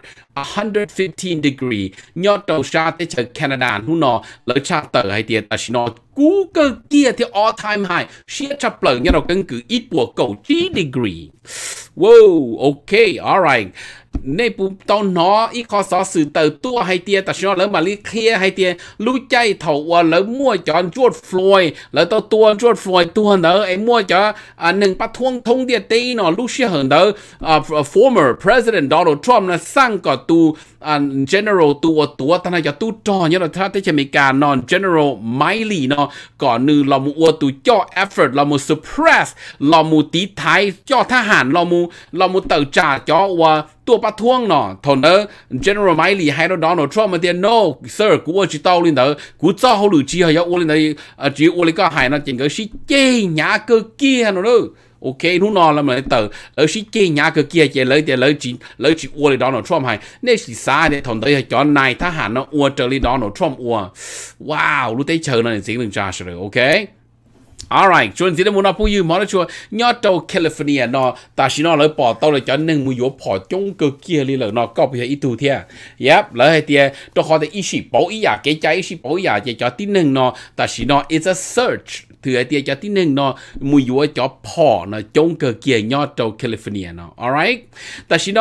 115 degree， nhớ đầu xa tới chờ Canada nó nó lợi cha tờ hay tiền ta chỉ nó cú cơ kia thì all-time high share chập lời nhớ đầu căn cứ ít của cầu 9 degree. Wow, okay, alright. Nên bụng tao nó ít khó xóa sự tờ tua hay tiền ta chỉ nó lỡ mà lý kia hay tiền lưu chay thầu và lỡ mua cho George Floyd lỡ tao tua George Floyd tua nữa em mua cho nâng bắt thông địa tây nó lưu xia hơn đó former president Donald Trump là sang có tu general tua ta này cho tu trò nhớ là ta tới Mỹ cả non general Miley nó còn nữ là một tu cho effort là một suppress là một tí thái cho tha hàn là một tờ trả cho vàตัวประท้วงเนาะทนเนอ General Miley ให้เรา Donald Trump มาเดีย no sir กูว่าจะต้องเลยเนอกูจ้าเขาหรือจีเหรอว่าเลยเนอจีว่าเลยก็หายนะจริงก็ชิเจี๋ยหยาเกอเกี้ยเนอะโอเคนู่นนอนแล้วมันเตอชิเจี๋ยหยาเกอเกี้ยเจเลยเดี๋ยวเลยจีว่าเลย Donald Trump ให้เนี่ยสิสาเนี่ยทนได้จอนนายทหารเนาะว่าเจอเลย Donald Trump ว่าว้าวรู้ได้เชิญนะจริงๆจ้าเฉยโอเคalright ส่วนที่เราmuốn nóiผู้ยืมมาแล้วชัวญาติเราแคลิฟอร์เนียเนาะแต่ชิโน่เลยปอดตัวเลยจนหนึ่งมือโยพอจงเกอเกียเลยเลยเนาะก็ไปอีตูเทียยับเลยเดียตัวเขาได้อีสิ保อีอยากเกใจอีสิ保อยากจะจอที่หนึ่งเนาะแต่ชิโน่ it's a search ถือไอเดียจอที่หนึ่งเนาะมือโยจอพอเนาะจงเกอเกียญาติเราแคลิฟอร์เนียเนาะ alright แต่ชิโน่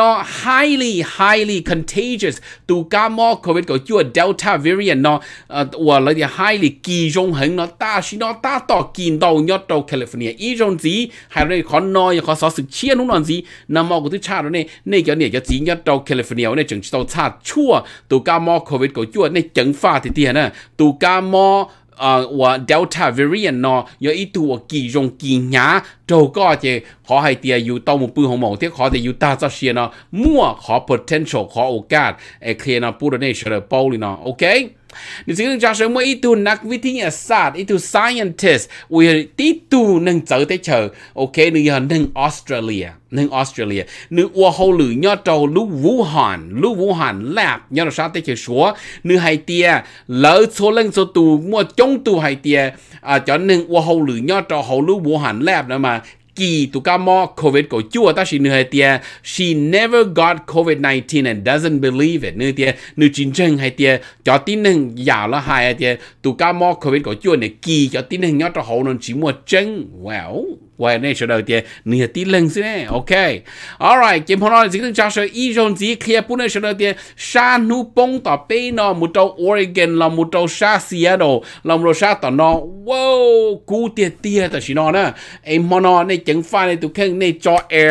highly contagious ตัวกามอโควิดก็ชื่อ Delta variant เนาะว่าเลยเดีย highly กีจงหังเนาะแต่ชิโน่ตาต่อกิน到nhất到 California 依種子係你可內可所食錢嗰陣時，那麼嗰啲差咗呢，呢個呢就只一到 California 呢，仲知道差錯，到加麼 COVID 個咗呢整化啲啲呢，到加麼ว่า Delta variant เนาะ有一ตัวกี่種กี่樣做ก็จะขอให้เดียอยู่ต้องมือปืนของหมอที่ขอแต่อยู่ตาจะเชียเนาะมั่วขอ potential ขอโอกาสเคลียร์นะพูดในเชิงเป้าเลยเนาะโอเคในสิ่งที่จะเสริมว่าอีตัวนักวิทยาศาสตร์อีตัว scientist วิธีตัวหนึ่งเจอได้เจอโอเคหนึ่งหนึ่งออสเตรเลียหนึ่งว่าเขาหรือยอดเราลูกวูฮันแลบยอดเราชาติได้เจอชัวหนึ่งไฮเตียแล้วโซเล่งโซตูมั่วจงตัวไฮเตียจนหนึ่งว่าเขาหรือยอดเราเขาลูกวูฮันแลบนะมากี่ตุกามอโควิดก็จั่วแต่สิเนื้อเตีย she never got COVID-19 and doesn't believe it เนื้อเตียเนื้อจริงจังให้เตียจอที่หนึ่งยาวละหายเตียตุกามอโควิดก็จั่วเนี่ยกี่จอที่หนึ่งยอดตัวเขานั่นchỉมัวจังว้าววันนี้เฉลยเตียเนื้อที่หนึ่งสิเนี่ยโอเค alright เกมพอเราจริงจังจะเฉลยอีจงจีเคลียร์ปุ่นเนี่ยเฉลยเตียชาหนูปงต่อไปเนาะมุดเอาออริกอนเรามุดเอาชาซีแอตเทิลเรามุดเอาชาต่อเนาะว้าวกูเตียแต่สิเนาะนะไอ้มอนอในจังฟ้าในตุกเครื่องในจอแอร์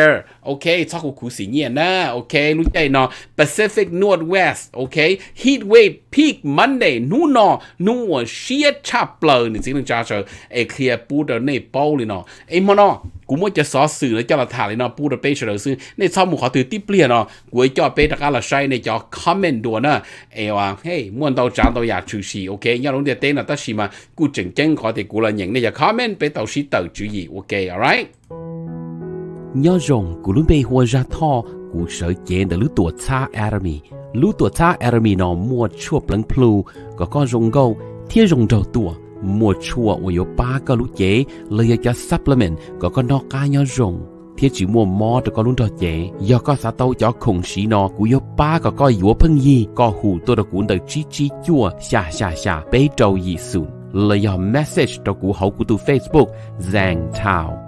ok cho cụ cụ sĩ nhiên nè ok lúc đây nó Pacific Northwest ok heat wave peak Monday nu sheer chap lờ này chỉ là cho chờ clear put ở này bao này nó mà nó cũng mới cho xóa xử nó cho là thả này nó put ở page rồi xứ này sau một họ từ tiếp liền nó cuối cho page đặc là sai này cho comment đùa nè hey muốn tàu trả tàu nhà chủ sĩ ok nhớ đúng tiền tên là tất mà cụ chỉnh chân có thể cụ là những này giờ comment về tàu sĩ tàu chú ý ok alright nhớ rằng cụ luôn bị hoa ra thọ cụ sở chế để lũ tuổi xa army lũ tuổi xa army nó mua chua blanc plu có rong gâu thiên rong đầu tuổi mua chua ở yếu ba cái lũ chế lấy cho supplement có nó cá nhớ rằng thiên chỉ mua mò để có luôn cho chế do có xã tàu cho khủng sĩ nó cụ yếu ba có yếu phân gì có hủ tôi đã cuốn được chi chua xa bê trâu gì sùn lấy cho message cho cụ hậu của tu Facebook giang thảo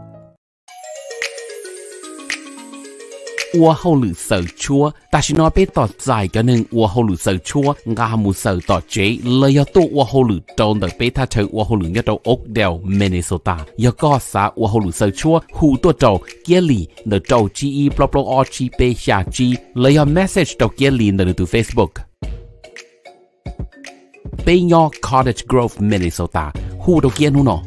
我后路受挫，但是那边到在个人我后路受挫，我冇受到这，你要到我后路到到被他从我后路一到 Oakdale Minnesota， 要搞啥我后路受挫，好多做这里的做 GE blah RG 被下 G， 你要 message 到这里的到 Facebook。被我 Cottage Grove Minnesota， 好多见喏。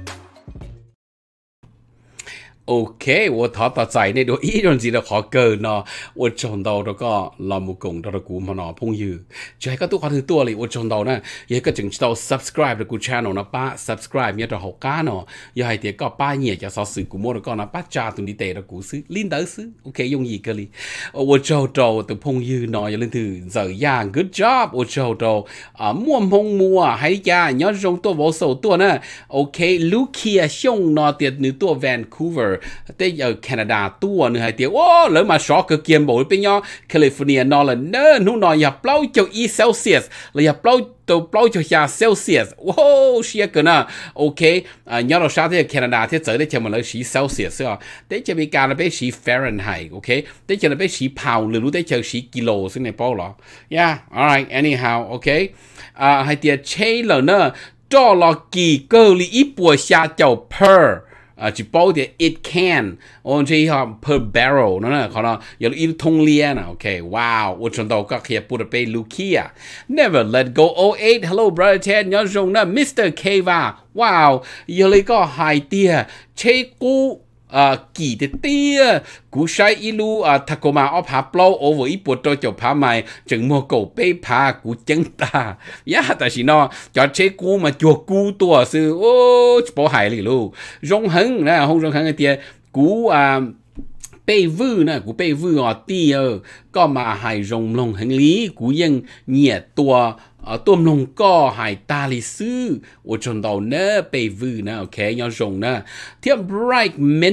OK， 我他到在那度依然记得好个呢，我撞到那个老木工到那股嘛那朋友，就係個都好多哩，我撞到呢，也個正知道 subscribe 的股 channel 呢，把 subscribe 也就好加呢，也係啲個把嘢就少時股冇得講呢，把揸到你哋的股市，領導市 ，OK 容易個哩，我撞到的朋友呢，有人từ giờ yang good job， 我撞到mua mông mua hay ya nhớ rong tua vô sầu tua nè, OK Lucia xong nó tiệt nữ tua Vancouver tới ở Canada tua nữa hay tiệt, ô lỡ mà short cực kiềm bộ bên nhau California nó là nơ nu nó nhập bao cho E Celsius là nhập bao cho nhà Celsius, wow xia cái nè, OK nhớ là sao thế Canada thế giờ đấy chỉ mà là xí Celsius à, đấy chỉ bị cả là bị xí Fahrenheit, OK đấy chỉ là bị xí pound lửa đấy chỉ xí kilo xin này bao lo, yeah alright anyhow OK hay tiệt chế là nè cho là kỳ cơ li ít bùa xa chầu per chỉ bao thì it can, on chỉ họ per barrel nó nè, còn nó giờ ít thông liên à, ok, wow, 我知道các hiệp bút bê Lucia, never let go 08, hello brother Ted, nhớ dùng nè, Mr. Keva, wow, giờ lấy có hai tia, chế cú kỳ de tia cú sai ilu Tacoma ở phá plau over ít bột cho phá mày chừng mua cổ bê phá cú chân ta ya tại vì nó cho chế cú mà chuột cú tua sư ô bỏ hại lì lu rong hứng nè không rong hứng cái tia cú bê vư nè cú bê vư ở tia có mà hại rong lông hứng lý cú dân nhiệt tua tôm lông co hải ta lý sư, 我知道呢，被vu呢 ，OK， 要用呢，添 bright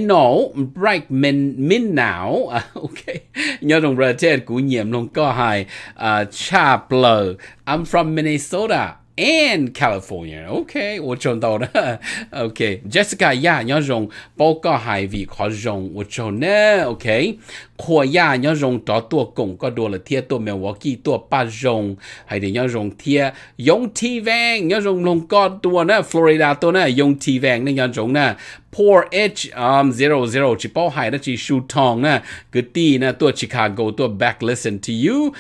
minnow 啊 ，OK， 要用 rotate 古念龙co hải Tshiab I'm from Minnesota。And California, OK， 我知道了 ，OK。Jessica 呀，要用包個係為可用，我做呢 ，OK。可呀，要用到多工個多了，貼多咩我記多不用，係哋要用貼用 T VANG， 要用龍個多呢 ，Florida 多呢用 T VANG 呢要用呢。Poor H 00只包係呢只樹堂呢，個啲呢多 Chicago 多 back listen to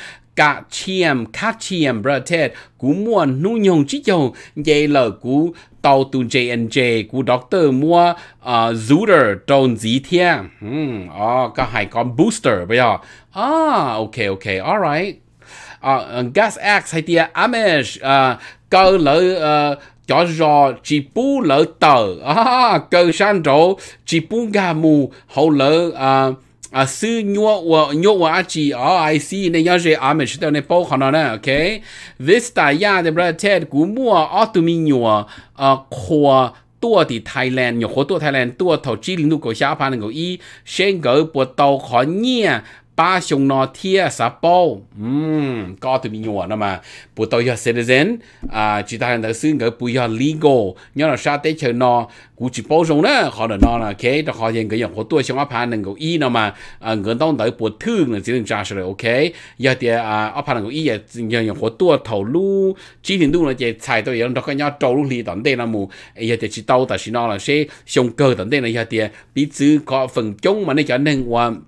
you。KHAU bro Ted cú muốn nu nhung chỉ dầu dây lờ cú tàu tu J&J cú doctor mua ZOOJ tròn gì thế có hai con booster bây giờ ok alright gas X hay tia Amish cơ lỡ cho rò chỉ bù lỡ tờ cơ san trổ chỉ bù gà mù hậu lỡ sư nhua chỉ IC này nhớ về Amish tao này bao khả năng nè, ok. Vista ya de brother Ted cú mua automi nhua khoa tua thì Thailand nhua khoa tua Thailand tua thầu chi linh du của xã pan của y sen gỡ bộ tàu khó nhia ba sông nó thia sa bao có tụi mình nhua nó mà bộ tàu ya citizen chỉ ta là sư gỡ bộ ya legal nhớ là sao tới chờ nó cú chỉ bao sông đó họ là nó là ok đó họ hiện cái dạng của tôi xong áp hàng của y nó mà người ta tới bộ thương là chỉ được trả rồi ok giờ thì áp hàng của y giờ dạng của tôi thầu lu chỉ hiện du là chỉ xài tôi giờ nó cái nhau trâu lu thì tận đây là mù giờ thì chỉ tàu tại chỉ nó là sẽ sông cơ tận đây là giờ thì bị chữ có phần chung mà nó cho nên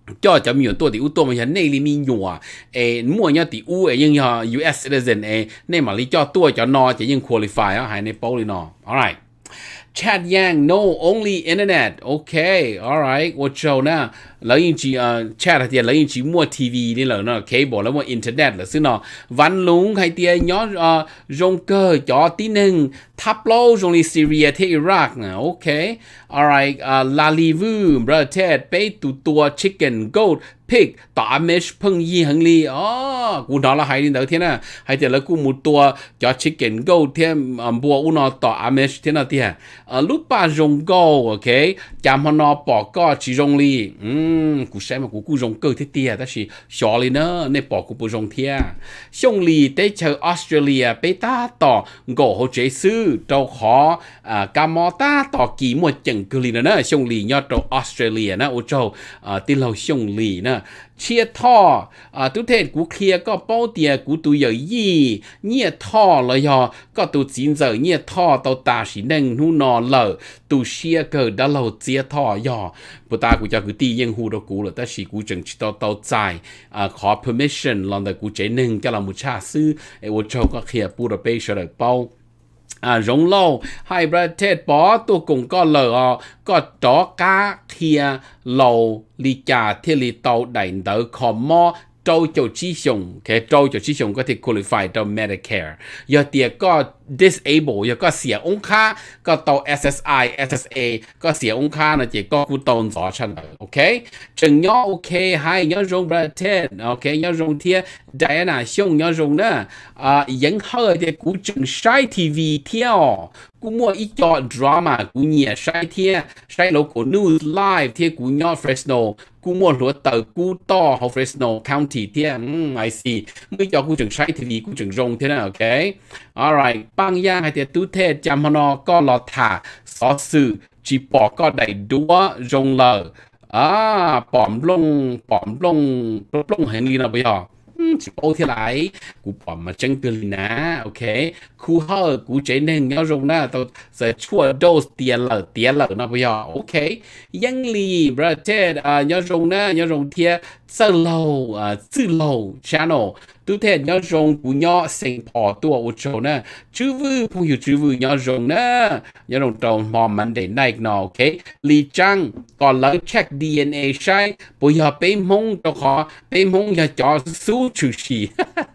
cho chấm nhiều tuổi thì ưu tôi mà hiện nay li mi nhỏ mua nhau thì u nhưng US citizen nên mà lý cho tuổi cho nó chỉ nhưng qualify á hay nên bao li nó alright chat yang no only internet okay alright 我知道呢lấy những chỉ chat thì lấy những chỉ mua TV đi là nó cable là mua internet là xí nó văn lúng hay tiền nhỏ dùng cơ cho tí nâng tháp lâu dùng đi Syria thế Iraq nè okay alright la livu brother pay tua chicken goat pig tỏ Amish phăng yi hằng li cú đó là hay đi đầu thế nè hay tiền là cú một tua cho chicken goat thêm bùa u nó tỏ Amish thế nào tiền lúc ba dùng goat okay chạm nó bỏ co chỉ dùng li cú xem mà cú dùng cơ thế tia đó là xóa li nữa nên bỏ cú dùng thia xong li tới chờ Australia bé ta tỏ gỗ hồ chế sư đâu khó cà mò ta tỏ kỳ một chừng cứ li nữa xong li nhớ đâu Australia nữa ô châu tin lâu xong li nữa chia thọ tu thế cú kia có bao tiền cú tu giờ gì nhẹ thọ là do có tu chín giờ nhẹ thọ tàu ta chỉ nâng nu nọ lợ tu chia cờ đã lâu chia thọ do bữa ta cú cho cú ti yên hu đó cú là ta chỉ cú chừng tàu tàu dài khó permission lần đầu cú chế nâng cho là một cha sư ô châu có kia bù được bây giờ được bao rong lâu haiประเทศbỏตัวกงก็เลยก็จ่อก้าเทียเราลีจ่าเที่ยวลีเตาได้เตอขอมอchâu châu chi dùng cái châu châu chi dùng có thể qualify 到 Medicare 有啲個 disable 有個寫翁卡個到 SSI SSA 個寫翁卡呢，就個股東咗出嚟 ，OK 仲有 OK 係有用ประเทศ OK 有用啲 Diana 上有用呢影響啲股仲曬 TV 條。กูมัวอีจอดราม่ากูเนี่ยใช้เที่ยใช้โลโก้ news live เที่ยกูยอด Fresno กูมัวหัวเตอกูต่อเขา Fresno County เที่ยI see ไม่จอกูจึงใช้ทีวีกูจึงรงเที่ยนะโอเค alright บางอย่างให้เที่ยตู้เทศจำพนอก็รอถ่าสอสื่อจีปอก็ได้ดัวรงเลยปอมลงเห็นลีนะไปอ่ะchỉ bao thế lại cú bỏ mà chân cơ nè ok cú hơ cú chế nên nhau dùng nè tao sẽ chua dose tiền lợ nó bây giờ ok yang li brother nhau dùng nè nhau dùng thiệt sơ lâu channel tu thế nhau dùng cú nhỏ sinh bỏ tua ô châu nè chữ vư phong hiệu chữ vư nhau dùng nè nhau dùng trong mòn Monday night nó ok li chăng còn lấy check DNA sai bây giờ bé mông cho họ bé mông giờ cho số chữ gì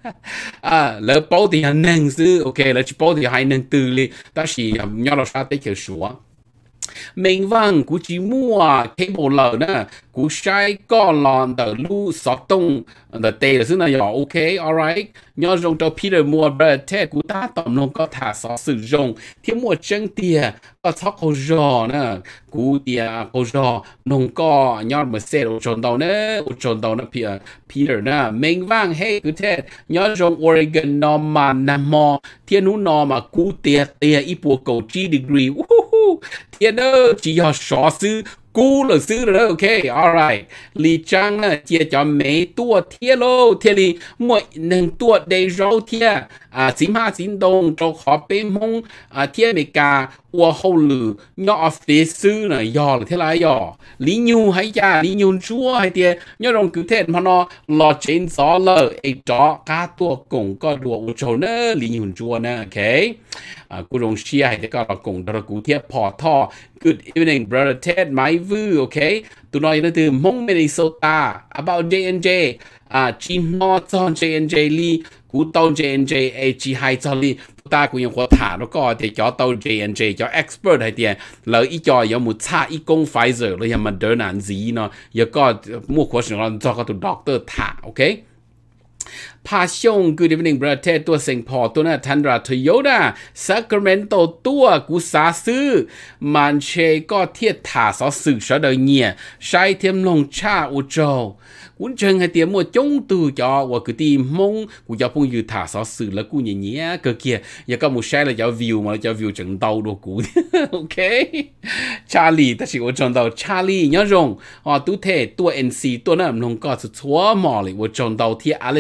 lỡ bao thì hành năng sư ok lỡ chỉ bao thì hành năng từ li ta chỉ nhau là sao tới kiểu số mình vâng cú chỉ mua cable lờ nè cú sai có lòn tờ lu sọt tung tờ tê là xứ này ok alright nhớ dùng tờ Peter mua brother cú ta tầm nó có thả sọ sử dụng thiếu mua chân tiền có thóc hồ giò nè cú tiền hồ giò nông có nhớ mà xe ở tròn tàu nè Peter nè mình vâng hey cứ thế nhớ dùng Oregon nó mà nằm mò thiên nú nó mà cú tiền ít bộ cầu G degree thiên ơi chỉ có sọ sư cú là sư rồi ok alright lý trang nè chia cho mấy tua thiên lô thiên lý mỗi nâng tua đầy rau thiên xím ha xím đông cho họ bên mông thiên mấy cả qua hậu lử nhỏ phía sư nè dò là thế lại dò lý nhu hay cha lý nhu chúa hay thiên nhớ rong cứ thế mà nó lọt trên gió lờ ấy chó cá tua cùng có đùa chỗ nữa lý nhu chúa nè ok cú rong chia hay cái có cùng đó cú thiên bỏ thọ good evening brother Ted my view okay tụi nó nói từ mông Minnesota about J&J chỉ nói cho J&J li cú tàu J&J chỉ hay cho li ta cũngยังthả nó có thì cho tàu J&J cho expert hay tiền lợi ý cho có một差一公 Pfizer เลยยังModerna gì nó 有個冇可能cho個 doctor thả okayพาชง Good evening brother ตัวเซ็งพอตัวน่ะทันราโตโยต้า Sacramento ตัวกูสาซื้อมันเชก็เทียถาสอสื่อสะเดเนี่ยใช้เทียมลงชาอุโจกูเชิงให้เตียมัวจงตู่จอว่าคือตีมงกูจะพุ่งอยู่ถาสอสื่อแล้วกูเนี่ยก็เกียอย่าก็มูใช้แล้วจะวิวมาจะวิวจังเตาดูกูโอเคชาลีแต่สิว่าจังเตาชาลีเนี่ยรงตู้เทตัว NC ตัวนั้นลงก็สุดชัวหมอเลยว่าจังเตาที่ Allison Lee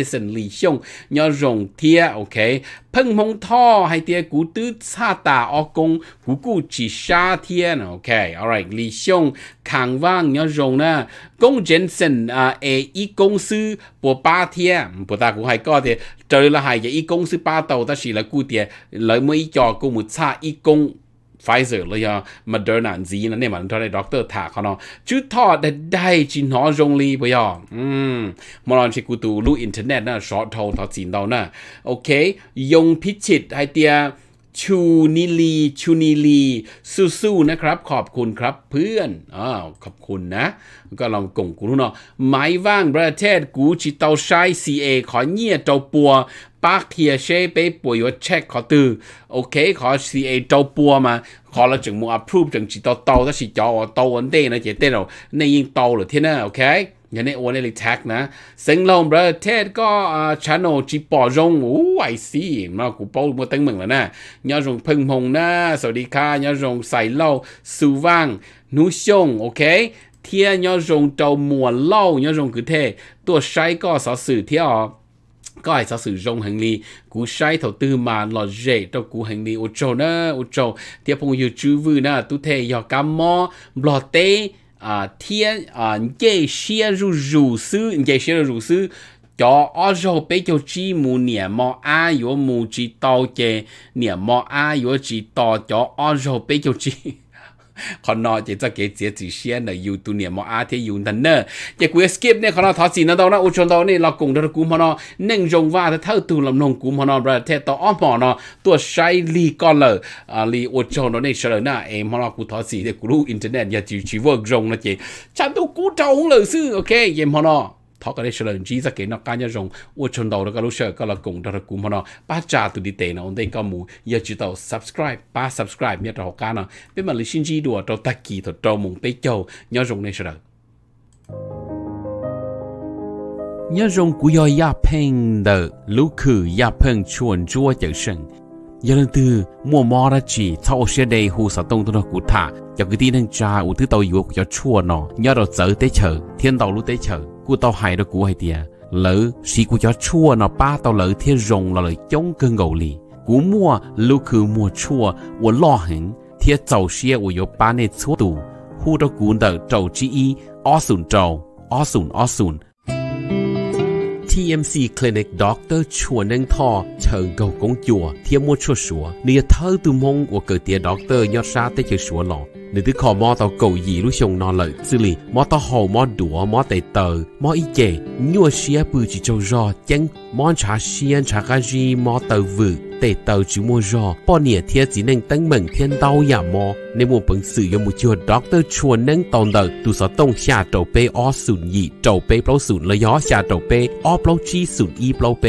xong nhớ rồng thia ok phăng mông tho hay thia cú tứ sa tà o công cú chỉ sa thia ok alright lý xong khang vang nhớ rồng na công Jensen ý công sư bộ ba thia bộ ta cũng hay có thì trời là hay ý công sư ba tàu ta chỉ là cú thia lấy mấy cho cú một sa ý công Pfizer เลยอ่ะ Moderna จีนั่นเนี่ยมันทอดได้ด็อกเตอร์ถากเขาเนาะจุดทอดได้จีนหอจงลีไปอ่ะมาลองเช็คกูดูรูอินเทอร์เน็ตนะช็อตทอทอจีนเรานะโอเคยงพิชิตให้เตียชูนิลีสู้ๆนะครับขอบคุณครับเพื่อนขอบคุณนะก็ลองกงกูรู้เนาะหมายว่างประเทศกูจิตเตาใช้ CA ขอเงียเจ้าปัวปากเทียเช่ไปป่วยว่าเช็คขอตือโอเคขอ CA เจ้าปัวมาขอเราจึงมัว approve จึงจิตเตาถ้าสิจอเตาวันเต้นะเจเต้เราในยิงเตาหรือที่นั่นโอเคอย่างนี้โอนเลยแท็กนะสิงลงประเทศก็channel จีปอจงไอซีมากูเป้ามาตั้งมึงแล้วนะยอดจงพึ่งพงนะสวัสดีค่ะยอดจงใส่เล่าสูว่างนุชงโอเคเทียยอดจงเจ้ามัวเล่ายอดจงคือเทตัวใช้ก็สอสื่อเที่ยวก็ไอ้สื่อจงหังลีกูใช้ถอตื้อมาหล่อเจตัวกูหังลีอุจโจนะอุจโจเทียพงอยู่จูวืนะตุเทยอกำมอบลอเต天这些如此，这些如此，叫阿绕被叫几亩年毛啊，有亩几刀嘅年毛啊，有几刀叫阿绕被叫几。เขานอนจะเกจิจีเชียนอยู่ตัวเนี่ยมออาที่อยู่นั่นเนอจะกูสกิปเนี่ยเขานอนทอสีนั่นตอนนั้นอุชนตอนนี้เรากงเรากูมานอนึ่งจงว่าถ้าเท่าตัวลำนงกูมานอประเทศต่ออ้อมหอนอตัวใช้ลีก่อนเลยลีอุชนตอนนี้เฉลยหน้าเอ็มมานอกูทอสีเนี่ยกูรู้อินเทอร์เน็ตอย่าจีชีเวิร์กจงนะเจฉันตัวกูเจ้าของเลยซื้อโอเคเยี่ยมมานอทอก็ได้เฉลยจีสักเกณฑ์การยาจงอุชนตอนแล้วก็รู้เชื่อก็เรากงเรากูมานอป้าจ่าตัวดีเตนะอันเดก็มูอย่าจีต่อ subscribe ป้า subscribe เนี่ยเราการนะเป็นมันลิชินจีดัวเราตะกี้ตัวเรามุ่งไปเจ้ายาจงในเฉลยยาจงกูยาเพ่งเดอลูกคือยาเพ่งชวนจั่วเจ๋อเชิงยาลันตือมัวมอระจีเท่าเสียเดย์หูสะตงตัวกูท่าจากที่นั่งจ่าอุทิศตัวอยู่กูจะชั่วเนาะยาเราเจอเตเฉอเทียนเรารู้เตเฉอกูเตาหายเรากูให้เดียหรือสิกูจะชั่วเนาะป้าเตาหรือเทียรงเราเลยจ้องเกินเกาหลีกูมัวลูกคือมัวชั่วว่าล่อเห็นเทียเจ้าเสียว่าอยู่ป้าในชั่วตูหูเรากูเดอเจ้าจีอีอ้อศูนย์เจ้าอ้อศูนย์TMC Clinic Doctor ชัวนังทอเชิงเกากงจัวเทียมมัวชัวเนี่ยเธอตุมงว่าเกิดเตียด็อกเตอร์ยอดชาเตเจชัวหล่อนึกถึงขอมอต่อเกาหลีรู้ชงนอนเลยสิริมอต่อหอมอดัวมอเตเตอร์มออีเจยัวเชียปืนจีโจรอจังมอนชาเชียนชากาจีมอเตอร์วืเตเตอร์จีมัวรอป้อเนี่ยเทียจีนังตั้งเหมือนเทียนเต้าอย่ามอในหมู่ปังสื่อยมุจัวด็อกเตอร์ชัวนังตอนเดิตุสต้องชาโจเปอศูนย์ยีโจเปเปล่าศูนย์เลยย้อชาโจเปอเปล่าจีศูนย์อีเปล่าเป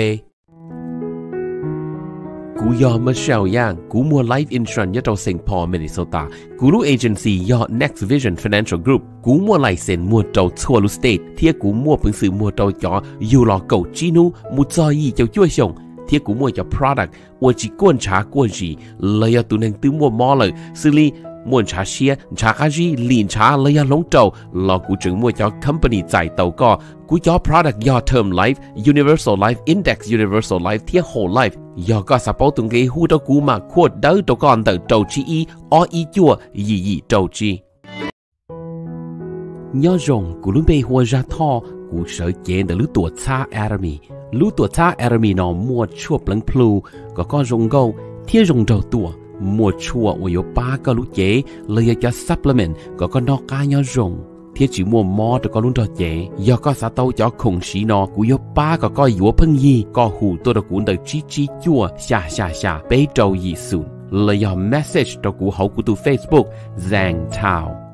กูยอมมาเช่าย่างกูมัวไลฟ์อินชันยะตัวเซ็งพอมินนิโซตากูรู้เอเจนซี่ยอ Next Vision Financial Group กูมัวไลเซ็นมัวตัวทั่วลุสเตทเทียกูมัวพึงซื้อมัวตัวจ่ออยู่รอเก่าจีนูมุจอยเจ้าช่วยส่งเทียกูมัวจะ product ว่าจีก้นชาก้นจีเลยตัวนึงตื้อมัวมอเลยซื้อลีมวนชาเชียชากาจีลีนชาเลยลงเจ้าลอกูจึงมัวจะ company จ่ายเต่าก็กูจะ product ยอ term life universal life index universal life เทีย whole life ยอก็สปอร์ตตรงนี้หูตัวกูมาขวดเดอตัวก่อนเต่าเจ้าจีอีออีจั่วยี่เจ้าจียอจงกูลุ้นไปหัวจะท่อกูเสือเกณฑ์แต่รู้ตัวช้าแอร์มีรู้ตัวช้าแอร์มีนอมัวชั่วปลังพลูก็จงเกาเทียจงเจ้าตัวมัวชั่วว่าอยู่ป้าก็รู้เจเลยจะ supplement ก็นอกกายยงเทียจีมัวมอแต่ก็รู้ตัวเจยอก็สะเต้าจะคงสีนอกูอยู่ป้าก็อยู่พึ่งยี่ก็หูตัวตะกูเดจีจั่วชาไปเจ้ายี่สุนเลยยอ message ตะกูเขากูตู Facebook แซงเท้า